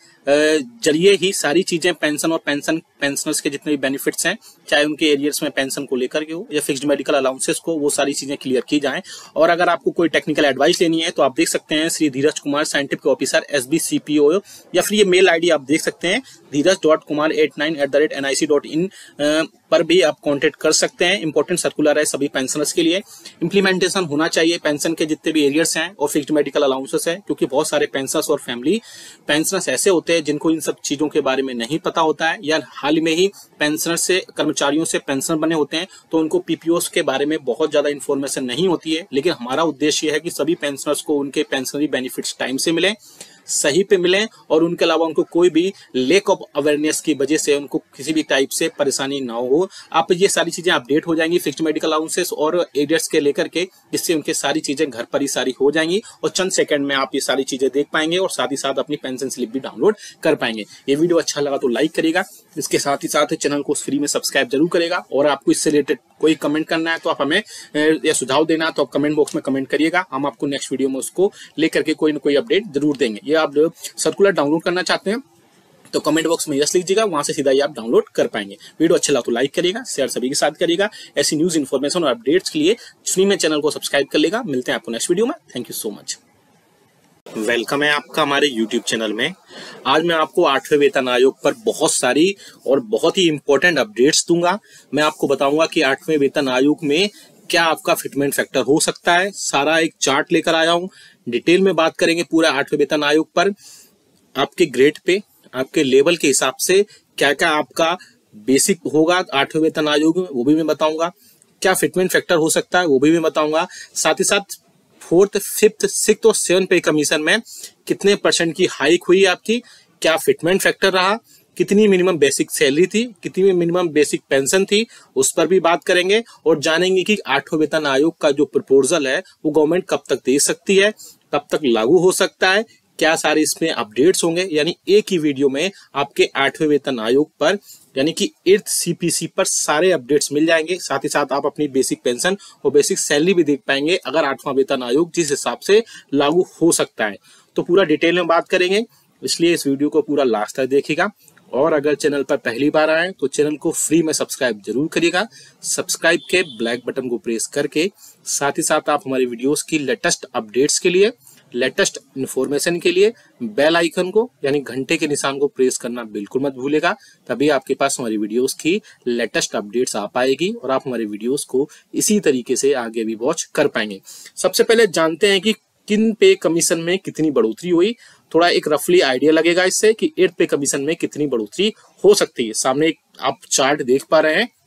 जरिए ही सारी चीजें पेंशन और पेंशन पेंशनर्स के जितने भी बेनिफिट्स हैं, चाहे उनके एरियर्स में पेंशन को लेकर के हो या फिक्स्ड मेडिकल अलाउंसेस को, वो सारी चीजें क्लियर की जाएं। और अगर आपको कोई टेक्निकल एडवाइस लेनी है तो आप देख सकते हैं Shri Dheeraj Kumar scientific officer SB CPO, या फिर ये मेल आईडी आप देख सकते हैं Dheeraj dot Kumar at nine at the rate N I C dot in पर भी आप कांटेक्ट कर सकते हैं। इंपॉर्टेंट सर्कुलर है सभी पेंशनर्स के लिए। इंप्लीमेंटेशन होना चाहिए पेंशन के जितने भी एरियर्स हैं और फिक्स्ड मेडिकल अलाउंसेस है, क्योंकि बहुत सारे पेंशनर्स और फैमिली पेंशनर्स ऐसे होते होते हैं जिनको इन सब चीजों के बारे में नहीं पता होता है, या हाल में ही पेंशनर से कर्मचारियों से पेंशनर बने होते हैं, तो उनको पीपीओस के बारे में बहुत ज्यादा इन्फॉर्मेशन नहीं होती है। लेकिन हमारा उद्देश्य यह है कि सभी पेंशनर्स को उनके पेंशनरी बेनिफिट्स टाइम से मिले, सही पे मिले, और उनके अलावा उनको कोई भी लेक ऑफ अवेयरनेस की वजह से उनको किसी भी टाइप से परेशानी ना हो। आप ये सारी चीजें अपडेट हो जाएंगी फिक्स्ड मेडिकल अलाउंसेस और एरियर्स के लेकर के, जिससे उनके सारी चीजें घर पर ही सारी हो जाएंगी और चंद सेकंड में आप ये सारी चीजें देख पाएंगे और साथ ही साथ अपनी पेंशन स्लिप भी डाउनलोड कर पाएंगे। ये वीडियो अच्छा लगा तो लाइक करेगा, इसके साथ ही साथ चैनल को फ्री में सब्सक्राइब जरूर करेगा, और आपको इससे रिलेटेड कोई कमेंट करना है तो आप हमें या सुझाव देना है तो आप कमेंट बॉक्स में कमेंट करिएगा। हम आपको नेक्स्ट वीडियो में उसको लेकर के कोई ना कोई अपडेट जरूर देंगे। ये आप सर्कुलर डाउनलोड करना चाहते हैं तो कमेंट बॉक्स में यस लीजिएगा, वहां से सीधा ही आप डाउनलोड कर पाएंगे। वीडियो अच्छा लगा तो लाइक करिएगा, शेयर सभी के साथ करिएगा। ऐसी न्यूज इन्फॉर्मेशन और अपडेट्स के लिए फ्री में चैनल को सब्सक्राइब कर लेगा। मिलते हैं आपको नेक्स्ट वीडियो में। Thank you so much. Welcome है आपका हमारे यूट्यूब चैनल में। आज मैं आपको आठवें वेतन आयोग पर बहुत सारी और बहुत ही इंपॉर्टेंट अपडेट्स दूंगा। मैं आपको बताऊंगा कि आठवें वेतन आयोग में क्या आपका फिटमेंट फैक्टर हो सकता है। सारा एक चार्ट लेकर आया हूं, डिटेल में बात करेंगे पूरा आठवें वेतन आयोग पर। आपके ग्रेड पे, आपके लेवल के हिसाब से क्या क्या आपका बेसिक होगा आठवें वेतन आयोग में, वो भी मैं बताऊंगा। क्या फिटमेंट फैक्टर हो सकता है वो भी मैं बताऊंगा। साथ ही साथ फोर्थ, फिफ्थ, सिक्स्थ और सेवन पे कमीशन में कितने परसेंट की हाइक हुई आपकी, क्या फिटमेंट फैक्टर रहा, कितनी मिनिमम बेसिक सैलरी थी, कितनी मिनिमम बेसिक पेंशन थी, उस पर भी बात करेंगे। और जानेंगे कि आठवें वेतन आयोग का जो प्रपोजल है वो गवर्नमेंट कब तक दे सकती है, कब तक लागू हो सकता है, क्या सारे इसमें अपडेट्स होंगे। यानी एक ही वीडियो में आपके आठवें वेतन आयोग पर यानी कि एट्थ सीपीसी पर सारे अपडेट्स मिल जाएंगे। साथ ही साथ आप अपनी बेसिक पेंशन और बेसिक सैलरी भी देख पाएंगे अगर आठवां वेतन आयोग जिस हिसाब से लागू हो सकता है। तो पूरा डिटेल में बात करेंगे, इसलिए इस वीडियो को पूरा लास्ट तक देखिएगा। और अगर चैनल पर पहली बार आए तो चैनल को फ्री में सब्सक्राइब जरूर करिएगा। सब्सक्राइब के ब्लैक बटन को प्रेस करके साथ ही साथ आप हमारे वीडियोस की लेटेस्ट अपडेट्स के लिए, लेटेस्ट इन्फॉर्मेशन के लिए बेल आइकन को यानी घंटे के निशान को प्रेस करना बिल्कुल मत भूलेगा। तभी आपके पास हमारी वीडियोस की लेटेस्ट अपडेट्स आ पाएगी और आप हमारे वीडियोस को इसी तरीके से आगे भी वॉच कर पाएंगे। सबसे पहले जानते हैं कि किन पे कमीशन में कितनी बढ़ोतरी हुई। थोड़ा एक रफली आइडिया लगेगा इससे कि एट पे कमीशन में कितनी बढ़ोतरी हो सकती है। सामने एक आप चार्ट देख पा रहे हैं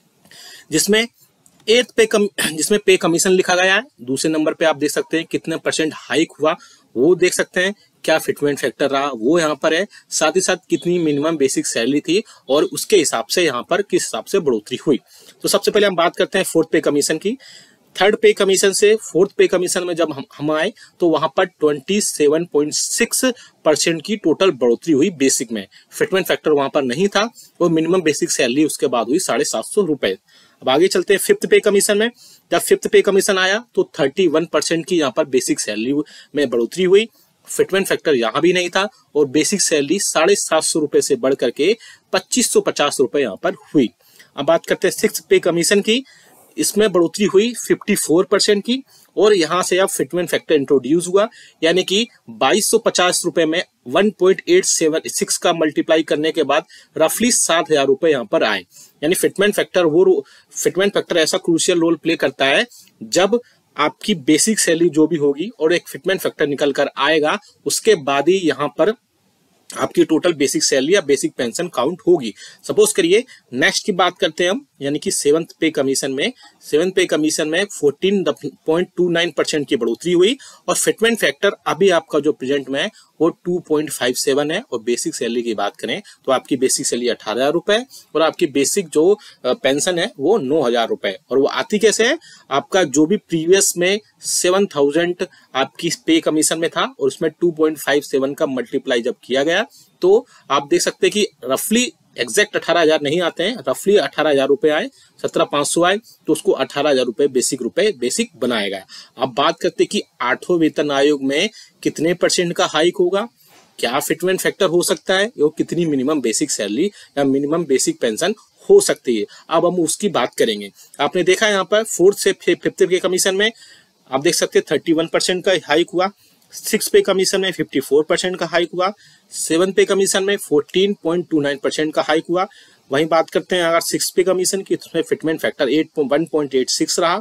जिसमें एट पे कम जिसमें पे कमीशन लिखा गया है। दूसरे नंबर पे आप देख सकते हैं कितने परसेंट हाइक हुआ वो देख सकते हैं, क्या फिटमेंट फैक्टर रहा वो यहाँ पर है। साथ ही साथ कितनी मिनिमम बेसिक सैलरी थी और उसके हिसाब से यहाँ पर किस हिसाब से बढ़ोतरी हुई। तो सबसे पहले हम बात करते हैं फोर्थ पे कमीशन की। थर्ड पे कमीशन से फोर्थ पे कमीशन में जब हम हम आए तो वहां पर सत्ताईस पॉइंट सिक्स परसेंट की टोटल बढ़ोतरी हुई बेसिक में। फिटमेंट फैक्टर वहां पर नहीं था और मिनिमम बेसिक सैलरी उसके बाद हुई साढ़े सात सौ रुपए। अब आगे चलते हैं फिफ्थ पे कमीशन में। जब फिफ्थ पे कमीशन आया तो इकतीस परसेंट की यहाँ पर बेसिक सैलरी में बढ़ोतरी हुई। फिटमेंट फैक्टर यहाँ भी नहीं था और बेसिक सैलरी साढ़े सात सौ रुपए से बढ़ करके पच्चीस सौ पचास रुपए यहाँ पर हुई। अब बात करते हैं सिक्स पे कमीशन की। इसमें बढ़ोतरी हुई चौवन परसेंट की और यहां से अब फिटमेंट फैक्टर इंट्रोड्यूस हुआ, यानी कि बाईस सौ पचास रुपए में एक पॉइंट आठ सात छह का मल्टीप्लाई करने के बाद रफली सात हजार रुपए यहां पर आए। यानी फिटमेंट फैक्टर वो फिटमेंट फैक्टर ऐसा क्रूशियल रोल प्ले करता है जब आपकी बेसिक सैलरी जो भी होगी और एक फिटमेंट फैक्टर निकल कर आएगा, उसके बाद ही यहाँ पर आपकी टोटल बेसिक सैलरी या बेसिक पेंशन काउंट होगी। सपोज करिए नेक्स्ट की बात करते हैं हम, यानी कि सेवंथ पे कमीशन में सेवंथ पे कमीशन में चौदह पॉइंट दो नौ परसेंट की बढ़ोतरी हुई और फिटमेंट फैक्टर अभी आपका जो प्रेजेंट में है वो दो पॉइंट पाँच सात है। और बेसिक सैलरी की बात करें तो आपकी बेसिक सैलरी अठारह हजार रुपए और आपकी बेसिक जो पेंशन है वो नौ हजार रुपए। और वो आती कैसे है, आपका जो भी प्रीवियस में सेवन थाउजेंड आपकी पे कमीशन में था और उसमें टू पॉइंट फाइव सेवन का मल्टीप्लाई जब किया गया तो आप देख सकते हैं कि रफली एग्जैक्ट अठारह हजार नहीं आते हैं, रफली अठारह हजार रुपए आए, सत्रह पांच सौ आए तो उसको अठारह हजार रुपए बेसिक रुपए बेसिक बनाएगा। अब बात करते हैं कि आठवें वेतन आयोग में कितने परसेंट का हाइक होगा, क्या फिटमेंट फैक्टर हो सकता है और कितनी मिनिमम बेसिक सैलरी या मिनिमम बेसिक पेंशन हो सकती है। अब हम उसकी बात करेंगे। आपने देखा यहाँ पर फोर्थ से फिफ्थ के कमीशन में आप देख सकते हैं थर्टी वन परसेंट का हाइक हुआ, सिक्स पे कमीशन में चौवन परसेंट का हाइक हुआ, सेवन पे कमीशन में चौदह पॉइंट दो नौ परसेंट का हाइक हुआ। वहीं बात करते हैं अगर सिक्स पे कमीशन की, तो उसमें fitment factor one point eight six रहा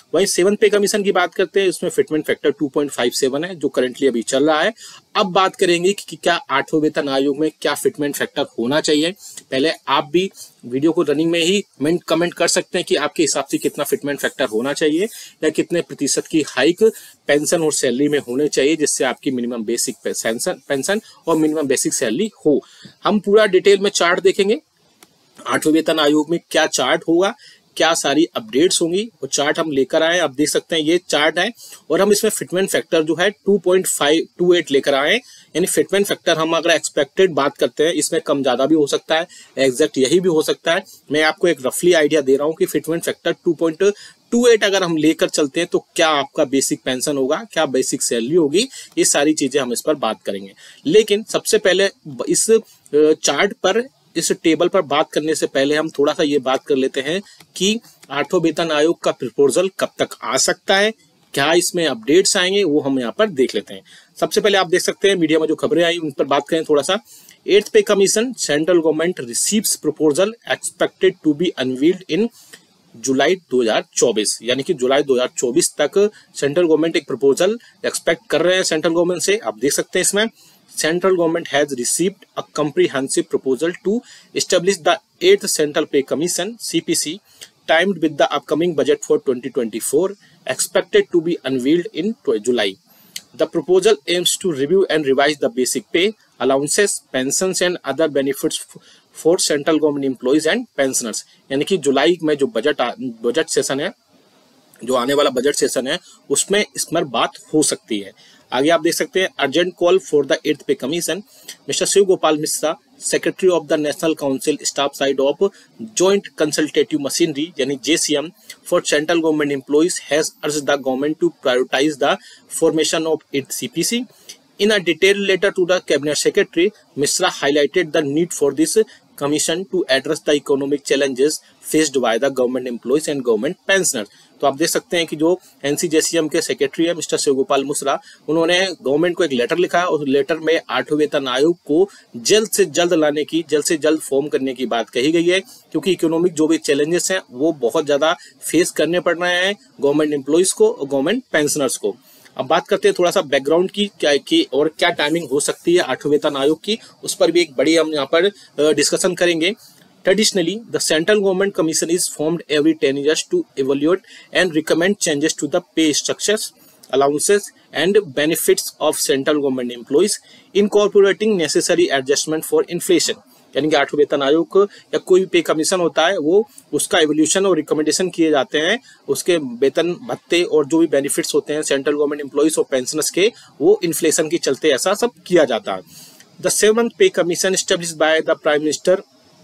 वहीं सेवन पे कमीशन की बात करते हैं, इसमें fitment factor two point five seven है जो करंटली अभी चल रहा है। अब बात करेंगे कि क्या आठवें वेतन आयोग में क्या फिटमेंट फैक्टर होना चाहिए। पहले आप भी वीडियो को रनिंग में ही कमेंट कमेंट कर सकते हैं कि आपके हिसाब से कितना फिटमेंट फैक्टर होना चाहिए या कितने प्रतिशत की हाइक पेंशन और सैलरी में होने चाहिए जिससे आपकी मिनिमम बेसिक पेंशन पेंशन और मिनिमम बेसिक सैलरी हो। हम पूरा डिटेल में चार्ट देखेंगे, आठवें वेतन आयोग में क्या चार्ट होगा, क्या सारी अपडेट्स होंगी, वो चार्ट हम लेकर आए। आप देख सकते हैं ये चार्ट है और हम इसमें फिटमेंट फैक्टर जो है two point five two eight लेकर आए। यानी फिटमेंट फैक्टर हम अगर एक्सपेक्टेड बात करते हैं, इसमें कम ज्यादा भी हो सकता है, एग्जैक्ट यही भी हो सकता है। मैं आपको एक रफली आइडिया दे रहा हूँ कि fitment factor two point two eight अगर हम लेकर चलते हैं तो क्या आपका बेसिक पेंशन होगा, क्या बेसिक सैलरी होगी, ये सारी चीजें हम इस पर बात करेंगे। लेकिन सबसे पहले इस चार्ट पर, इस टेबल पर बात करने से पहले हम थोड़ा सा ये बात कर लेते हैं कि आठवां वेतन आयोग का प्रपोजल कब तक आ सकता है, क्या इसमें अपडेट्स आएंगे, वो हम यहाँ पर देख लेते हैं। सबसे पहले आप देख सकते हैं मीडिया में जो खबरें आई उन पर बात करें थोड़ा सा। Eighth pay commission central government receives proposal expected to be unveiled in July दो हज़ार चौबीस, यानी कि जुलाई दो हज़ार चौबीस तक सेंट्रल गवर्नमेंट एक प्रपोजल एक्सपेक्ट कर रहे हैं सेंट्रल गवर्नमेंट से। आप देख सकते हैं इसमें Central government has received a comprehensive proposal to establish the eighth Central Pay Commission (C P C), timed with the upcoming budget for twenty twenty-four, expected to be unveiled in July. The proposal aims to review and revise the basic pay, allowances, pensions and other benefits for central government employees and pensioners. यानी कि जुलाई में जो बजट बजट सेशन है, जो आने वाला बजट सेशन है, उसमें इस पर बात हो सकती है। आगे आप देख सकते हैं urgent call for the eighth pay commission. Mister Shiv Gopal Mishra, secretary of the national council staff side of joint consultative machinery यानी JCM for central government employees has urged the government to prioritise the formation of eighth CPC. In a detailed letter to the cabinet secretary, Mishra highlighted the need for this commission to address the economic challenges faced by the government employees and government pensioners. तो आप देख सकते हैं कि जो एनसीजेसीएम के सेक्रेटरी है मिस्टर शिवगोपाल मिश्रा, उन्होंने गवर्नमेंट को एक लेटर लिखा है और लेटर में आठवें वेतन आयोग को जल्द से जल्द लाने की, जल्द से जल्द फॉर्म करने की बात कही गई है, क्योंकि इकोनॉमिक जो भी चैलेंजेस हैं वो बहुत ज्यादा फेस करने पड़ रहे हैं गवर्नमेंट एम्प्लॉइज को और गवर्नमेंट पेंशनर्स को। अब बात करते हैं थोड़ा सा बैकग्राउंड की, क्या की और क्या टाइमिंग हो सकती है आठवें वेतन आयोग की, उस पर भी एक बड़ी हम यहाँ पर डिस्कशन करेंगे। Traditionally, the central government commission is formed every ten years to evaluate and recommend changes to the pay structures, allowances and benefits of central government employees, incorporating necessary adjustment for inflation. यानी कि आठवें वेतन आयोग या कोई भी पे कमीशन होता है वो उसका एवोल्यूशन और रिकमेंडेशन किए जाते हैं, उसके वेतन भत्ते और जो भी बेनिफिट्स होते हैं सेंट्रल गवर्नमेंट एम्प्लॉइज और पेंशनर्स के, वो इन्फ्लेशन के चलते ऐसा सब किया जाता है। The seventh pay commission established by the prime minister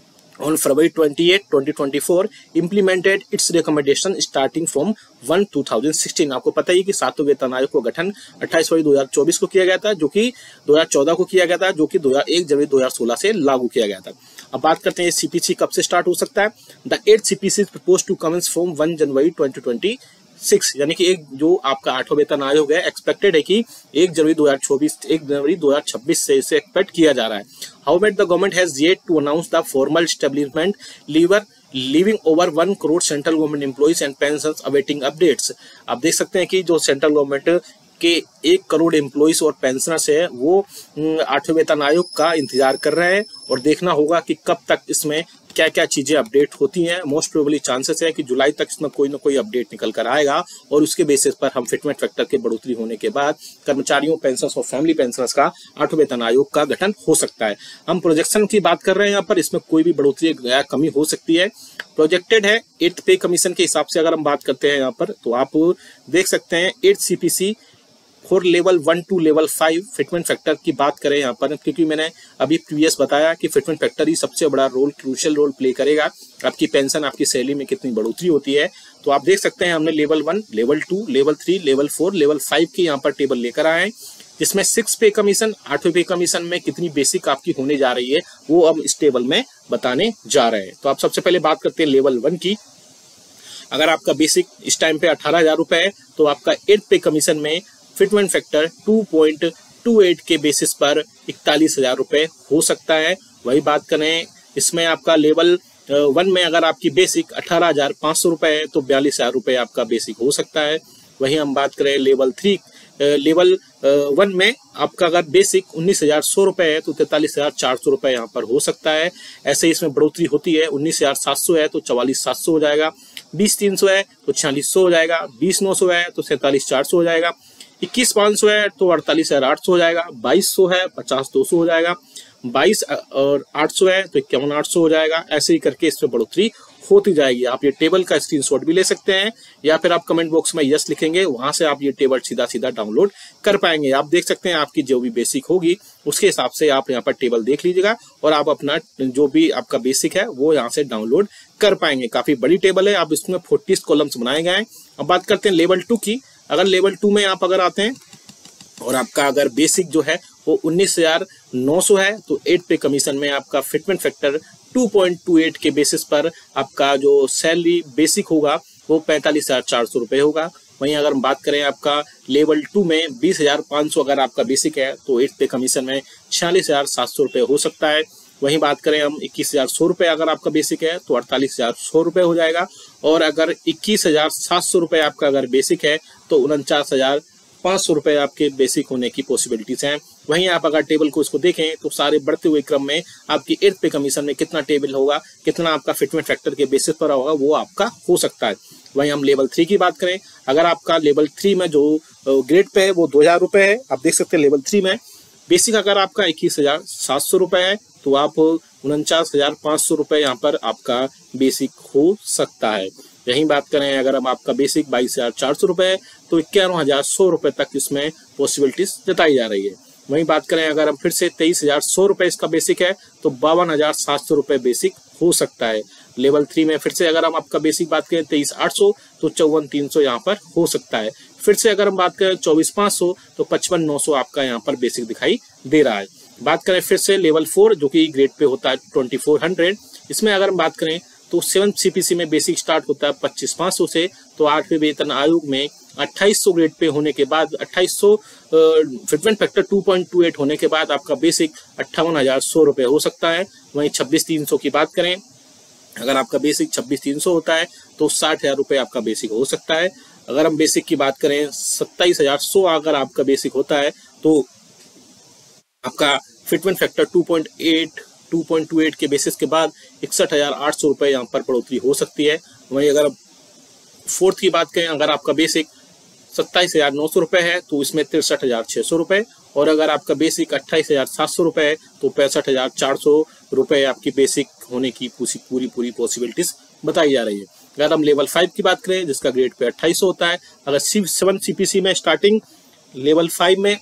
on February twenty-eighth, twenty twenty-four implemented its recommendation starting from one two thousand sixteen। आपको पता ही कि सातवें वेतन आयोग का गठन अट्ठाईस फरवरी दो हज़ार चौबीस को किया गया था, जो कि दो हज़ार चौदह को किया गया था, जो कि एक जनवरी दो हज़ार सोलह से लागू किया गया था। अब बात करते हैं सीपीसी कब से स्टार्ट हो सकता है। The eight CPC is proposed to commence from one January twenty twenty six, यानी कि एक जो आपका आठवां वेतन आयोग है एक्सपेक्टेड है कि एक जनवरी दो हज़ार चौबीस एक जनवरी दो हज़ार छब्बीस से इसे एक्सपेक्ट किया जा रहा है। However the government has yet to announce the formal establishment lever leaving over one crore central government employees and pensioners awaiting updates. आप देख सकते हैं कि जो सेंट्रल गवर्नमेंट के एक करोड़ एम्प्लॉइज और पेंशनर्स है वो आठवें वेतन आयोग का इंतजार कर रहे हैं और देखना होगा कि कब तक इसमें क्या क्या चीजें अपडेट होती हैं। मोस्ट प्रोबेबली चांसेस है कि जुलाई तक इसमें कोई ना कोई अपडेट निकल कर आएगा और उसके बेसिस पर हम फिटमेंट फैक्टर के बढ़ोतरी होने के बाद कर्मचारियों, पेंशनर्स और फैमिली पेंशनर्स का आठवें वेतन आयोग का गठन हो सकता है। हम प्रोजेक्शन की बात कर रहे हैं यहाँ पर, इसमें कोई भी बढ़ोतरी या कमी हो सकती है। प्रोजेक्टेड है एट्थ पे कमीशन के हिसाब से अगर हम बात करते हैं यहाँ पर, तो आप देख सकते हैं eight CPC for level one to level five fitment factor की बात करें यहाँ पर, क्योंकि मैंने अभी प्रीवियस बताया कि फिटमेंट फैक्टर ही सबसे बड़ा रोल, क्रूशियल रोल प्ले करेगा आपकी पेंशन, आपकी सैलरी में कितनी बढ़ोतरी होती है। तो आप देख सकते हैं हमने level one, level two, level three, level four, level five की यहाँ पर टेबल लेकर आए हैं, जिसमें सिक्स पे कमीशन, आठवें पे कमीशन में कितनी बेसिक आपकी होने जा रही है वो हम इस टेबल में बताने जा रहे हैं। तो आप सबसे पहले बात करते हैं लेवल वन की। अगर आपका बेसिक इस टाइम पे अठारह हजार रुपए है तो आपका एट पे कमीशन में fitment factor two point two eight के बेसिस पर इकतालीस हजार रुपए हो सकता है। वही बात करें इसमें आपका लेवल वन में अगर आपकी बेसिक अठारह हजार पाँच सौ रुपये है तो बयालीस हजार रुपये आपका बेसिक हो सकता है। वहीं हम बात करें लेवल थ्री लेवल वन में आपका अगर बेसिक उन्नीस हजार सौ रुपये है तो तैंतालीस हजार चार सौ रुपये यहाँ पर हो सकता है। ऐसे ही इसमें बढ़ोतरी होती है, उन्नीस हजार सात सौ है तो चवालीस सात सौ हो जाएगा, बीस तीन सौ है तो छियालीस सौ हो जाएगा, बीस नौ सौ है तो सैंतालीस चार सौ हो जाएगा, इक्कीस पाँच सौ है तो अड़तालीस हजार आठ सौ हो जाएगा, बाईस सौ है पचास दो सौ हो जाएगा, बाईस और आठ सौ है तो इक्यावन आठ सौ हो जाएगा। ऐसे ही करके इसमें बढ़ोतरी होती जाएगी। आप ये टेबल का स्क्रीनशॉट भी ले सकते हैं या फिर आप कमेंट बॉक्स में यस लिखेंगे, वहां से आप ये टेबल सीधा सीधा डाउनलोड कर पाएंगे। आप देख सकते हैं आपकी जो भी बेसिक होगी उसके हिसाब से आप यहाँ पर टेबल देख लीजिएगा और आप अपना जो भी आपका बेसिक है वो यहाँ से डाउनलोड कर पाएंगे। काफी बड़ी टेबल है, आप इसमें फोर्टी कॉलम्स बनाए गए हैं। अब बात करते हैं लेवल टू की। अगर लेवल टू में आप अगर आते हैं और आपका अगर बेसिक जो है वो उन्नीस हजार नौ सौ है तो एट पे कमीशन में आपका fitment factor two point two eight के बेसिस पर आपका जो सैलरी बेसिक होगा वो पैंतालीस हजार चार सौ रुपये होगा। वहीं अगर हम बात करें आपका लेवल टू में बीस हजार पाँच सौ अगर आपका बेसिक है तो एट पे कमीशन में छियालीस हजार सात सौ रुपये हो सकता है। वहीं बात करें हम इक्कीस हजार सौ रुपये अगर आपका बेसिक है तो अड़तालीस हजार सौ रुपये हो जाएगा, और अगर इक्कीस हजार सात सौ रुपये आपका अगर बेसिक है तो उनचास हजार पाँच सौ रुपये आपके बेसिक होने की पॉसिबिलिटीज हैं। वहीं आप अगर टेबल को इसको देखें तो सारे बढ़ते हुए क्रम में आपकी एट्थ पे कमीशन में कितना टेबल होगा, कितना आपका फिटमेंट फैक्टर के बेसिस पर होगा वो आपका हो सकता है। वहीं हम लेवल थ्री की बात करें, अगर आपका लेवल थ्री में जो ग्रेड पे है वो दो हजार रुपये है। आप देख सकते हैं लेवल थ्री में बेसिक अगर आपका इक्कीस हजार सात सौ रुपये है तो आप उनचास हजार पाँच सौ रुपये यहाँ पर आपका बेसिक हो सकता है। यही बात करें अगर हम आपका बेसिक बाईस हजार चार सौ रुपये है तो इक्यावन हजार सौ रुपये तक इसमें पॉसिबिलिटीज जताई जा रही है। वहीं बात करें अगर हम फिर से तेईस हजार सौ रुपये इसका बेसिक है तो बावन हजार सात सौ रुपये बेसिक हो सकता है। लेवल थ्री में फिर से अगर हम आपका बेसिक बात करें तेईस आठ सौ तो चौवन तीन सौ यहाँ पर हो सकता है। फिर से अगर हम बात करें चौबीस पाँच सौ तो पचपन नौ सौ आपका यहाँ पर बेसिक दिखाई दे रहा है। बात करें फिर से लेवल फोर जो कि ग्रेड पे होता है ट्वेंटी फोर हंड्रेड, इसमें अगर हम बात करें तो सेवन सीपीसी में बेसिक स्टार्ट होता है पच्चीस पाँच सौ से, तो आठवें वेतन आयोग में अट्ठाईस सौ ग्रेड पे होने के बाद अट्ठाईस सौ fitment factor two point two eight होने के बाद आपका बेसिक अट्ठावन हजार सौ रुपये हो सकता है। वहीं छब्बीस तीन सौ की बात करें, अगर आपका बेसिक छब्बीस तीन सौ होता है तो साठ हजार रुपये आपका बेसिक हो सकता है। अगर हम बेसिक की बात करें सत्ताईस हजार सौ अगर आपका बेसिक होता है तो आपका fitment factor two point eight two point two eight के बेसिस के बाद इकसठ हजार आठ सौ रुपये यहाँ पर बढ़ोतरी हो सकती है। वहीं अगर फोर्थ की बात करें, अगर आपका बेसिक सत्ताईस हजार नौ सौ रुपये है तो इसमें तिरसठ हजार छः सौ रुपये, और अगर आपका बेसिक अट्ठाईस हजार सात सौ रुपये है तो पैंसठ हजार चार सौ रुपये आपकी बेसिक होने की पूरी पूरी पॉसिबिलिटीज बताई जा रही है। अगर हम लेवल फाइव की बात करें जिसका ग्रेड पे अट्ठाईस सौ होता है, अगर सी सेवन सीपीसी में स्टार्टिंग लेवल फाइव में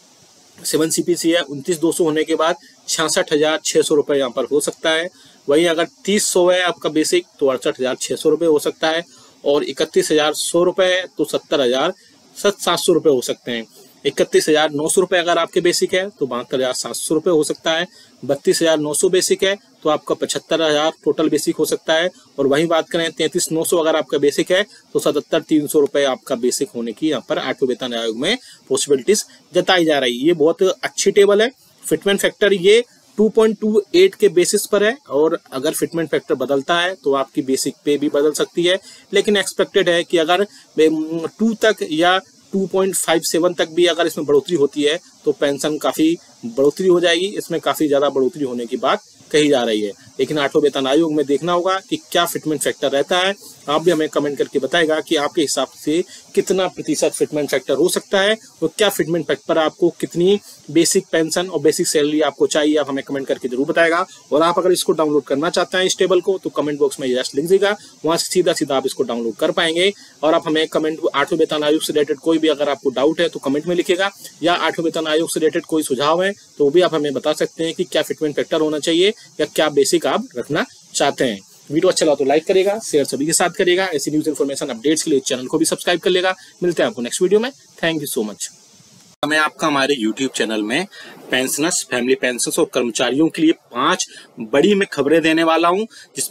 सेवन सीपीसी है उनतीस दो सौ होने के बाद छियासठ हजार छः सौ रुपये यहाँ पर हो सकता है। वहीं अगर तीस सौ है आपका बेसिक तो अड़सठ हजार छः सौ रुपये हो सकता है, और इकतीस हजार सौ रुपये है तो सत्तर हजार सात सौ रुपये हो सकते हैं। इकतीस हजार नौ सौ रुपये अगर आपके बेसिक है तो बहत्तर हजार सात सौ रुपये हो सकता है। बत्तीस हजार नौ सौ बेसिक है तो आपका पचहत्तर हजार टोटल बेसिक हो सकता है। और वहीं बात करें तैंतीस नौ सौ अगर आपका बेसिक है तो सतहत्तर तीन सौ रुपये आपका बेसिक होने की यहाँ पर आठवें वेतन आयोग में पॉसिबिलिटीज जताई जा रही है। ये बहुत अच्छी टेबल है। फिटमेंट फैक्टर ये टू पॉइंट टू एट के बेसिस पर है, और अगर फिटमेंट फैक्टर बदलता है तो आपकी बेसिक पे भी बदल सकती है, लेकिन एक्सपेक्टेड है कि अगर टू तक या टू पॉइंट फाइव सेवन तक भी अगर इसमें बढ़ोतरी होती है तो पेंशन काफी बढ़ोतरी हो जाएगी। इसमें काफी ज्यादा बढ़ोतरी होने की बात कही जा रही है, लेकिन आठवें वेतन आयोग में देखना होगा कि क्या फिटमेंट फैक्टर रहता है। आप भी हमें कमेंट करके बताएगा कि आपके हिसाब से कितना प्रतिशत फिटमेंट फैक्टर हो सकता है और क्या फिटमेंट फैक्टर पर आपको कितनी बेसिक पेंशन और बेसिक सैलरी आपको चाहिए, आप हमें कमेंट करके जरूर बताएगा। और आप अगर इसको डाउनलोड करना चाहते हैं इस टेबल को तो कमेंट बॉक्स में यस लिख दीजिएगा, वहां से सीधा सीधा आप इसको डाउनलोड कर पाएंगे। और आप हमें कमेंट आठवें वेतन आयोग से रिलेटेड कोई भी अगर आपको डाउट है तो कमेंट में लिखेगा, या आठवें वेतन आयोग से रिलेटेड कोई सुझाव है तो भी आप हमें बता सकते हैं कि क्या फिटमेंट फैक्टर होना चाहिए या क्या बेसिक आप रखना चाहते हैं। वीडियो अच्छा लगा तो लाइक करेगा, शेयर सभी के साथ करेगा। ऐसी न्यूज इन्फॉर्मेशन अपडेट्स के लिए चैनल को भी सब्सक्राइब कर लेगा। मिलते हैं आपको नेक्स्ट वीडियो में। Thank you so much. मैं आपका हमारे यूट्यूब चैनल में पेंशनर्स, फैमिली पेंशनर्स और कर्मचारियों के लिए पांच बड़ी मैं खबरें देने वाला हूं, जिसमें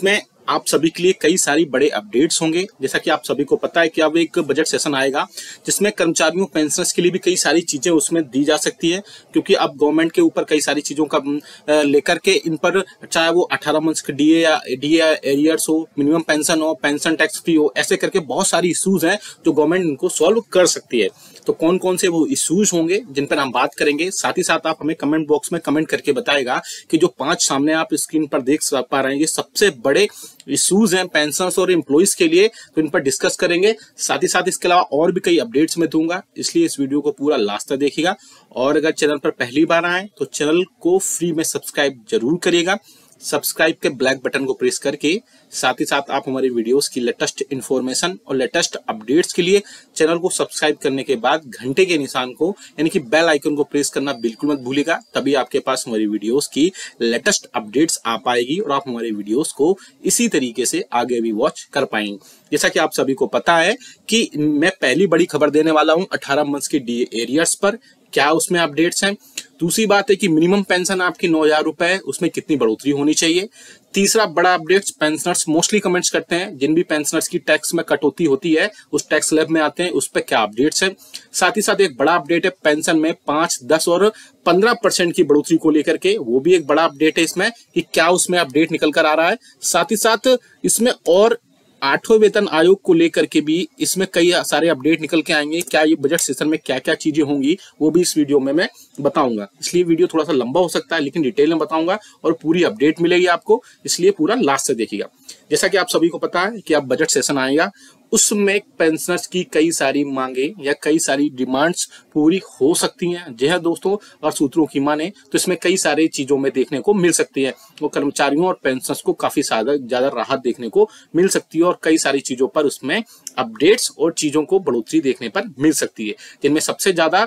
आप सभी के लिए कई सारी बड़े अपडेट्स होंगे। जैसा कि आप सभी को पता है कि अब एक बजट सेशन आएगा जिसमें कर्मचारियों पेंशनर्स के लिए भी कई सारी चीजें उसमें दी जा सकती है, क्योंकि अब गवर्नमेंट के ऊपर कई सारी चीजों का लेकर के इन पर, चाहे वो अठारह मंथ्स के डीए या डीए एरियर्स हो, मिनिमम पेंशन हो, पेंशन टैक्स फ्री हो, ऐसे करके बहुत सारी इश्यूज हैं जो गवर्नमेंट इनको सॉल्व कर सकती है। तो कौन कौन से वो इश्यूज होंगे जिन पर हम बात करेंगे, साथ ही साथ आप हमें कमेंट बॉक्स में कमेंट करके बताएगा कि जो पांच सामने आप स्क्रीन पर देख पा रहे हैं ये सबसे बड़े इश्यूज हैं पेंशनर्स और एम्प्लॉइज के लिए, तो इन पर डिस्कस करेंगे। साथ ही साथ इसके अलावा और भी कई अपडेट्स मैं दूंगा, इसलिए इस वीडियो को पूरा लास्ट तक देखिएगा। और अगर चैनल पर पहली बार आए तो चैनल को फ्री में सब्सक्राइब जरूर करिएगा। सब्सक्राइब के ब्लैक बटन को प्रेस करके साथ ही साथ आप हमारे वीडियोस की लेटेस्ट इन्फॉर्मेशन और लेटेस्ट अपडेट्स के लिए चैनल को सब्सक्राइब करने के बाद घंटे के निशान को यानी कि बेल आइकन को प्रेस करना बिल्कुल मत भूलिएगा, तभी आपके पास हमारी वीडियोस की लेटेस्ट अपडेट्स आ पाएगी और आप हमारे वीडियोस को इसी तरीके से आगे भी वॉच कर पाएंगे। जैसा कि आप सभी को पता है कि मैं पहली बड़ी खबर देने वाला हूं अठारह मंथ्स के डीए एरियर्स पर, क्या उसमें अपडेट्स हैं। दूसरी बात है कि मिनिमम पेंशन आपकी नौ हजार रुपए है, उसमें कितनी बढ़ोतरी होनी चाहिए। तीसरा बड़ा अपडेट्स, पेंशनर्स मोस्टली कमेंट्स करते हैं जिन भी पेंशनर्स की टैक्स में कटौती होती है उस टैक्स स्लैब में आते हैं, उस पर क्या अपडेट्स हैं। साथ ही साथ एक बड़ा अपडेट है पेंशन में पांच, दस और पंद्रह परसेंट की बढ़ोतरी को लेकर के, वो भी एक बड़ा अपडेट है इसमें कि क्या उसमें अपडेट निकल कर आ रहा है। साथ ही साथ इसमें और आठवें वेतन आयोग को लेकर के भी इसमें कई सारे अपडेट निकल के आएंगे। क्या ये बजट सेशन में क्या क्या चीजें होंगी वो भी इस वीडियो में मैं बताऊंगा, इसलिए वीडियो थोड़ा सा लंबा हो सकता है लेकिन डिटेल में बताऊंगा और पूरी अपडेट मिलेगी आपको, इसलिए पूरा लास्ट से देखिएगा। जैसा कि आप सभी को पता है कि अब बजट सेशन आएगा, उसमें पेंशनर्स की कई सारी मांगे या कई सारी डिमांड्स पूरी हो सकती हैं। जी हाँ दोस्तों, और सूत्रों की माने तो इसमें कई सारी चीजों में देखने को मिल सकती है, वो कर्मचारियों और पेंशनर्स को काफी ज्यादा ज्यादा राहत देखने को मिल सकती है और कई सारी चीजों पर उसमें अपडेट्स और चीजों को बढ़ोतरी देखने पर मिल सकती है। जिनमें सबसे ज्यादा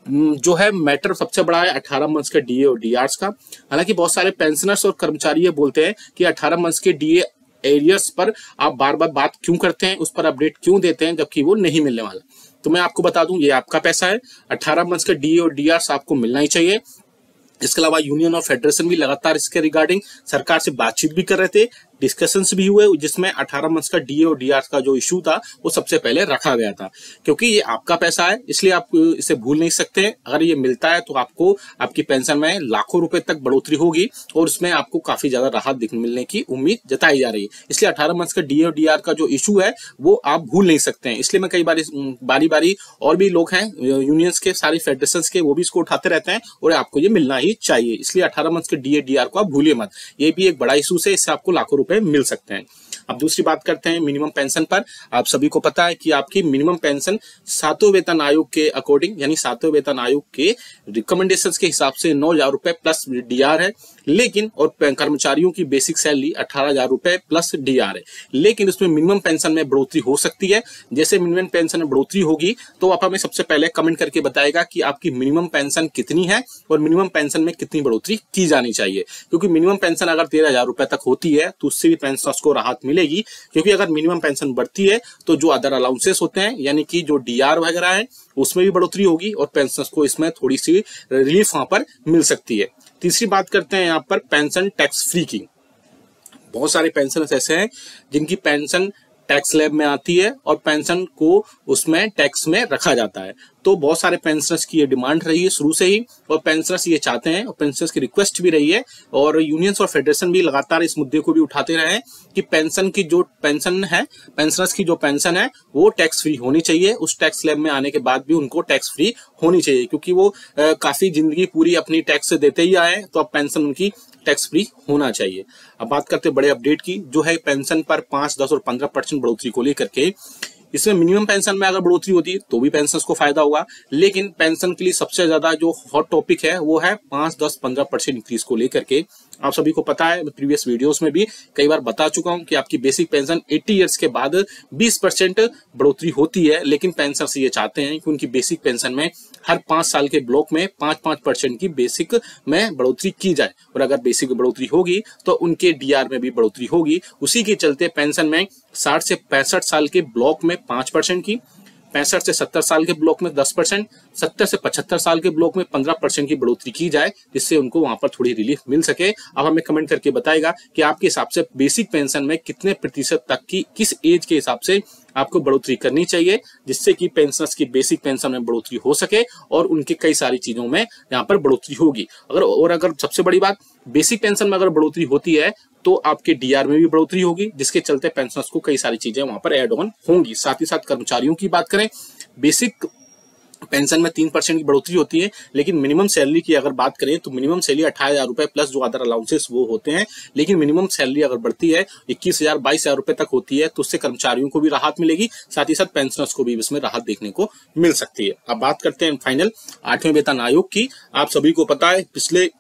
जो है मैटर सबसे बड़ा है अठारह मंथ्स के डीए और डीआरस का। हालांकि बहुत सारे पेंशनर्स और कर्मचारी ये बोलते हैं कि अठारह मंथ्स के डीए एरियर्स पर आप बार बार बात क्यों करते हैं, उस पर अपडेट क्यों देते हैं जबकि वो नहीं मिलने वाला। तो मैं आपको बता दूं ये आपका पैसा है, अठारह मंथ्स का डीए और डीआरस आपको मिलना ही चाहिए। इसके अलावा यूनियन और फेडरेशन भी लगातार इसके रिगार्डिंग सरकार से बातचीत भी कर रहे थे, डिस्कशंस भी हुए जिसमें अठारह मंथ्स का डीए और डीआर का जो इशू था वो सबसे पहले रखा गया था, क्योंकि ये आपका पैसा है इसलिए आप इसे भूल नहीं सकते हैं। अगर ये मिलता है तो आपको आपकी पेंशन में लाखों रुपए तक बढ़ोतरी होगी और उसमें आपको काफी ज्यादा राहत मिलने की उम्मीद जताई जा रही है। इसलिए अठारह मंथ्स का डीए और डीआर का जो इशू है वो आप भूल नहीं सकते हैं। इसलिए मैं कई बार बारी बारी और भी लोग हैं यूनियंस के, सारे फेडरेशन के, वो भी इसको उठाते रहते हैं और आपको ये मिलना ही चाहिए। इसलिए अठारह मंथ्स के डीए डीआर को आप भूलिए मत, ये भी एक बड़ा इशू है, इससे आपको लाखों रुपए मिल सकते हैं। अब दूसरी बात करते हैं मिनिमम पेंशन पर। आप सभी को पता है कि आपकी मिनिमम पेंशन सातवें वेतन आयोग के अकॉर्डिंग यानी सातवें वेतन आयोग के रिकमेंडेशंस के हिसाब से नौ हजार रुपए प्लस डीआर है, लेकिन और कर्मचारियों की बेसिक सैलरी अठारह हजार रुपए प्लस डीआर है, लेकिन उसमें मिनिमम पेंशन में बढ़ोतरी हो सकती है। जैसे मिनिमम पेंशन में बढ़ोतरी होगी तो आप हमें सबसे पहले कमेंट करके बताएगा कि आपकी मिनिमम पेंशन कितनी है और मिनिमम पेंशन में कितनी बढ़ोतरी की जानी चाहिए, क्योंकि मिनिमम पेंशन अगर तेरह हजार रुपए तक होती है तो उससे भी पेंशनर्स को राहत मिलेगी। क्योंकि अगर मिनिमम पेंशन बढ़ती है तो जो अदर अलाउंसेस होते हैं यानी कि जो डीआर वगैरह है उसमें भी बढ़ोतरी होगी और पेंशनर्स को इसमें थोड़ी सी रिलीफ वहां पर मिल सकती है। तीसरी बात करते हैं यहाँ पर पेंशन टैक्स फ्री की। बहुत सारे पेंशनर्स ऐसे हैं जिनकी पेंशन टैक्स स्लैब में आती है और पेंशन को उसमें टैक्स में रखा जाता है, तो बहुत सारे पेंशनर्स की ये डिमांड रही है शुरू से ही और पेंशनर्स ये चाहते हैं और पेंशनर्स की रिक्वेस्ट भी रही है और यूनियंस और फेडरेशन भी लगातार इस मुद्दे को भी उठाते रहे हैं कि पेंशन की जो पेंशन है, पेंशनर्स की जो पेंशन है वो टैक्स फ्री होनी चाहिए। उस टैक्स स्लैब में आने के बाद भी उनको टैक्स फ्री होनी चाहिए, क्योंकि वो आ, काफी जिंदगी पूरी अपनी टैक्स देते ही आए, तो अब पेंशन उनकी टैक्स फ्री होना चाहिए। अब बात करते हैं बड़े अपडेट की, जो है पेंशन पर पांच, दस और पंद्रह परसेंट बढ़ोतरी को लेकर के। इसमें मिनिमम पेंशन में अगर बढ़ोतरी होती है तो भी पेंशनर्स को फायदा होगा, लेकिन पेंशन के लिए सबसे ज्यादा जो हॉट टॉपिक है वो है पांच, दस, पंद्रह परसेंट इंक्रीज को लेकर के। आप सभी को पता है, मैं प्रीवियस वीडियोस में भी कई बार बता चुका हूं कि आपकी बेसिक पेंशन अस्सी इयर्स के बाद बीस परसेंट बढ़ोतरी होती है, लेकिन पेंशनर्स ये चाहते हैं कि उनकी बेसिक पेंशन में हर पांच साल के ब्लॉक में पांच पांच परसेंट की बेसिक में बढ़ोतरी की जाए, और अगर बेसिक बढ़ोतरी होगी तो उनके डीआर में भी बढ़ोतरी होगी। उसी के चलते पेंशन में साठ से पैंसठ साल के ब्लॉक में पांच परसेंट की, पैंसठ से सत्तर साल के ब्लॉक में दस परसेंट, सत्तर से पचहत्तर साल के ब्लॉक में पंद्रह परसेंट की बढ़ोतरी की जाए, जिससे उनको वहां पर थोड़ी रिलीफ मिल सके। अब हमें कमेंट करके बताएगा कि आपके हिसाब से बेसिक पेंशन में कितने प्रतिशत तक की, किस एज के हिसाब से आपको बढ़ोतरी करनी चाहिए, जिससे कि पेंशनर्स की बेसिक पेंशन में बढ़ोतरी हो सके और उनके कई सारी चीजों में यहाँ पर बढ़ोतरी होगी। अगर और अगर सबसे बड़ी बात, बेसिक पेंशन में अगर बढ़ोतरी होती है तो आपके डीआर में भी बढ़ोतरी होगी, जिसके चलते पेंशनर्स को कई सारी चीजें वहां पर एड ऑन होंगी। साथ ही साथ कर्मचारियों की बात करें, बेसिक पेंशन में तीन परसेंट की बढ़ोतरी होती है, लेकिन मिनिमम सैलरी की अगर बात करें तो मिनिमम सैलरी अठारह हजार रुपए प्लस जो अदर अलाउंसेस वो होते हैं, लेकिन मिनिमम सैलरी अगर बढ़ती है इक्कीस हजार बाईस हजार रुपए तक होती है, तो उससे कर्मचारियों को भी राहत मिलेगी, साथ ही साथ पेंशनर्स को भी इसमें राहत देखने को मिल सकती है। अब बात करते हैं फाइनल आठवें वेतन आयोग की। आप सभी को पता है पिछले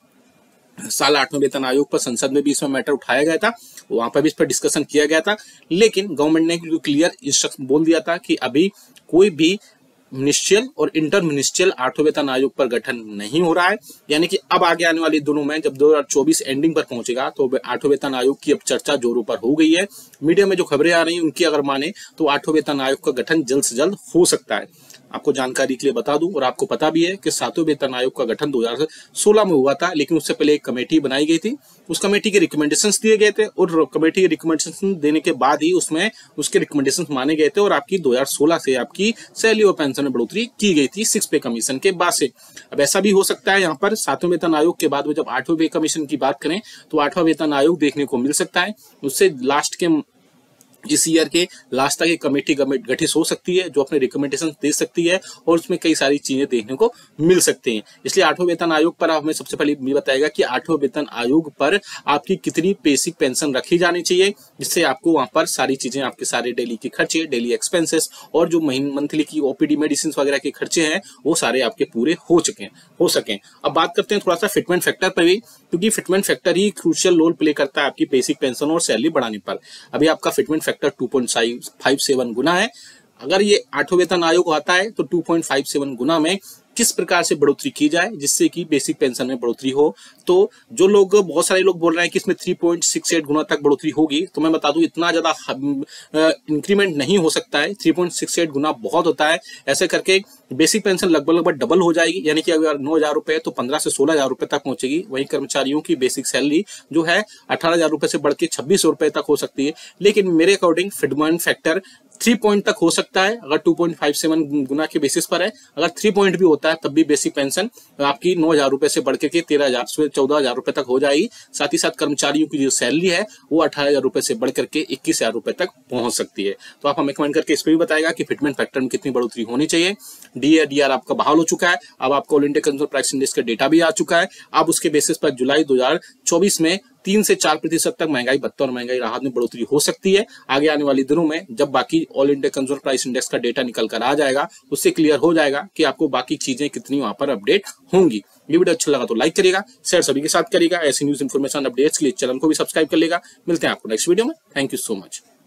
साल आठवें वेतन आयोग पर संसद में भी इसमें मैटर उठाया गया था, वहां पर भी इस पर डिस्कशन किया गया था, लेकिन गवर्नमेंट ने क्लियर इंस्ट्रक्शन बोल दिया था कि अभी कोई भी मिनिस्ट्रियल और इंटर मिनिस्ट्रियल आठवें वेतन आयोग पर गठन नहीं हो रहा है। यानी कि अब आगे आने वाले दिनों में जब दो हजार चौबीस एंडिंग पर पहुंचेगा तो आठवें वेतन आयोग की अब चर्चा जोरों पर हो गई है। मीडिया में जो खबरें आ रही हैं उनकी अगर माने तो आठवें वेतन आयोग का गठन जल्द से जल्द हो सकता है। आपको जानकारी के लिए बता दूं, और आपको पता भी है कि सातवें वेतन आयोग का गठन दो हजार सोलह में हुआ था, लेकिन उससे पहले एक कमेटी बनाई गई थी, उस कमेटी के रिकमेंडेशंस दिए गए थे और कमेटी के रिकमेंडेशन देने के बाद ही उसमें उसके रिकमेंडेशंस माने गए थे और आपकी दो हजार सोलह से आपकी सैलरी और पेंशन में बढ़ोतरी की गई थी सिक्स पे कमीशन के बाद से। अब ऐसा भी हो सकता है यहाँ पर सातवें वेतन आयोग के बाद में जब आठवें पे कमीशन की बात करें तो आठवां वेतन आयोग देखने को मिल सकता है, उससे लास्ट के इस ईयर के लास्ट तक एक कमेटी गठित हो सकती है जो अपने रिकमेंडेशन दे सकती है और उसमें कई सारी चीजें देखने को मिल सकती हैं। इसलिए आठवें वेतन आयोग पर आप हमें सबसे पहले ये बताएगा कि आठवें वेतन आयोग पर आपकी कितनी बेसिक पेंशन रखी जानी चाहिए, जिससे आपको वहां पर सारी चीजें, आपके सारे डेली के खर्चे, डेली एक्सपेंसेस और जो महीने मंथली की ओपीडी मेडिसिन वगैरह के खर्चे हैं वो सारे आपके पूरे हो चुके हो सके। अब बात करते हैं थोड़ा सा फिटमेंट फैक्टर पर भी, क्योंकि फिटमेंट फैक्टर ही क्रूशियल रोल प्ले करता है आपकी बेसिक पेंशन और सैलरी बढ़ाने पर। अभी आपका fitment factor two point five seven गुना है। अगर ये आठवें वेतन आयोग आता है तो टू पॉइंट फाइव सेवन गुना में किस प्रकार से बढ़ोतरी की जाए जिससे कि बेसिक पेंशन में बढ़ोतरी हो। तो जो लोग, बहुत सारे लोग बोल रहे हैं कि इसमें थ्री पॉइंट सिक्स एट गुना तक बढ़ोतरी होगी, तो मैं बता दूं इतना ज्यादा इंक्रीमेंट नहीं हो सकता है। थ्री पॉइंट सिक्स एट गुना बहुत होता है। ऐसे करके बेसिक पेंशन लगभग लगभग डबल हो जाएगी, यानी कि अगर नौ हजार रुपए तो पंद्रह से सोलह हजार रुपए तक पहुंचेगी। वहीं कर्मचारियों की बेसिक सैलरी जो है अठारह हजार रुपए से बढ़ के छब्बीस सौ रुपए तक हो सकती है। लेकिन मेरे according fitment factor three point तक हो सकता है अगर टू पॉइंट फाइव सेवन गुना के बेसिस पर है। अगर थ्री पॉइंट भी होता है तब भी बेसिक पेंशन आपकी नौ हजार रुपए से बढ़ के तेरह हजार चौदह हजार रुपए तक हो जाएगी। साथ ही साथ कर्मचारियों की जो सैलरी है वो अठारह हजार रुपए से बढ़ करके इक्कीस हजार रुपए तक पहुंच सकती है। तो आप हमें कमेंट करके इस पर भी बताएगा कि फिटमेंट फैक्टर में कितनी बढ़ोतरी होनी चाहिए। डीआर डीआर आपका बहाल हो चुका है, अब आपको all India consumer price index का डेटा भी आ चुका है। अब उसके बेसिस पर जुलाई दो हजार चौबीस में तीन से चार प्रतिशत तक महंगाई भत्ता और महंगाई राहत में बढ़ोतरी हो सकती है। आगे आने वाले दिनों में जब बाकी all India consumer price index का डेटा निकल कर आ जाएगा, उससे क्लियर हो जाएगा कि आपको बाकी चीजें कितनी वहां पर अपडेट होंगी। ये वीडियो अच्छा लगा तो लाइक करिएगा, शेयर सभी के साथ करिएगा। ऐसी न्यूज इन्फॉर्मेशन अपडेट्स के लिए चैनल को भी सब्सक्राइब कर लेगा। मिलते हैं आपको नेक्स्ट वीडियो में। Thank you so much.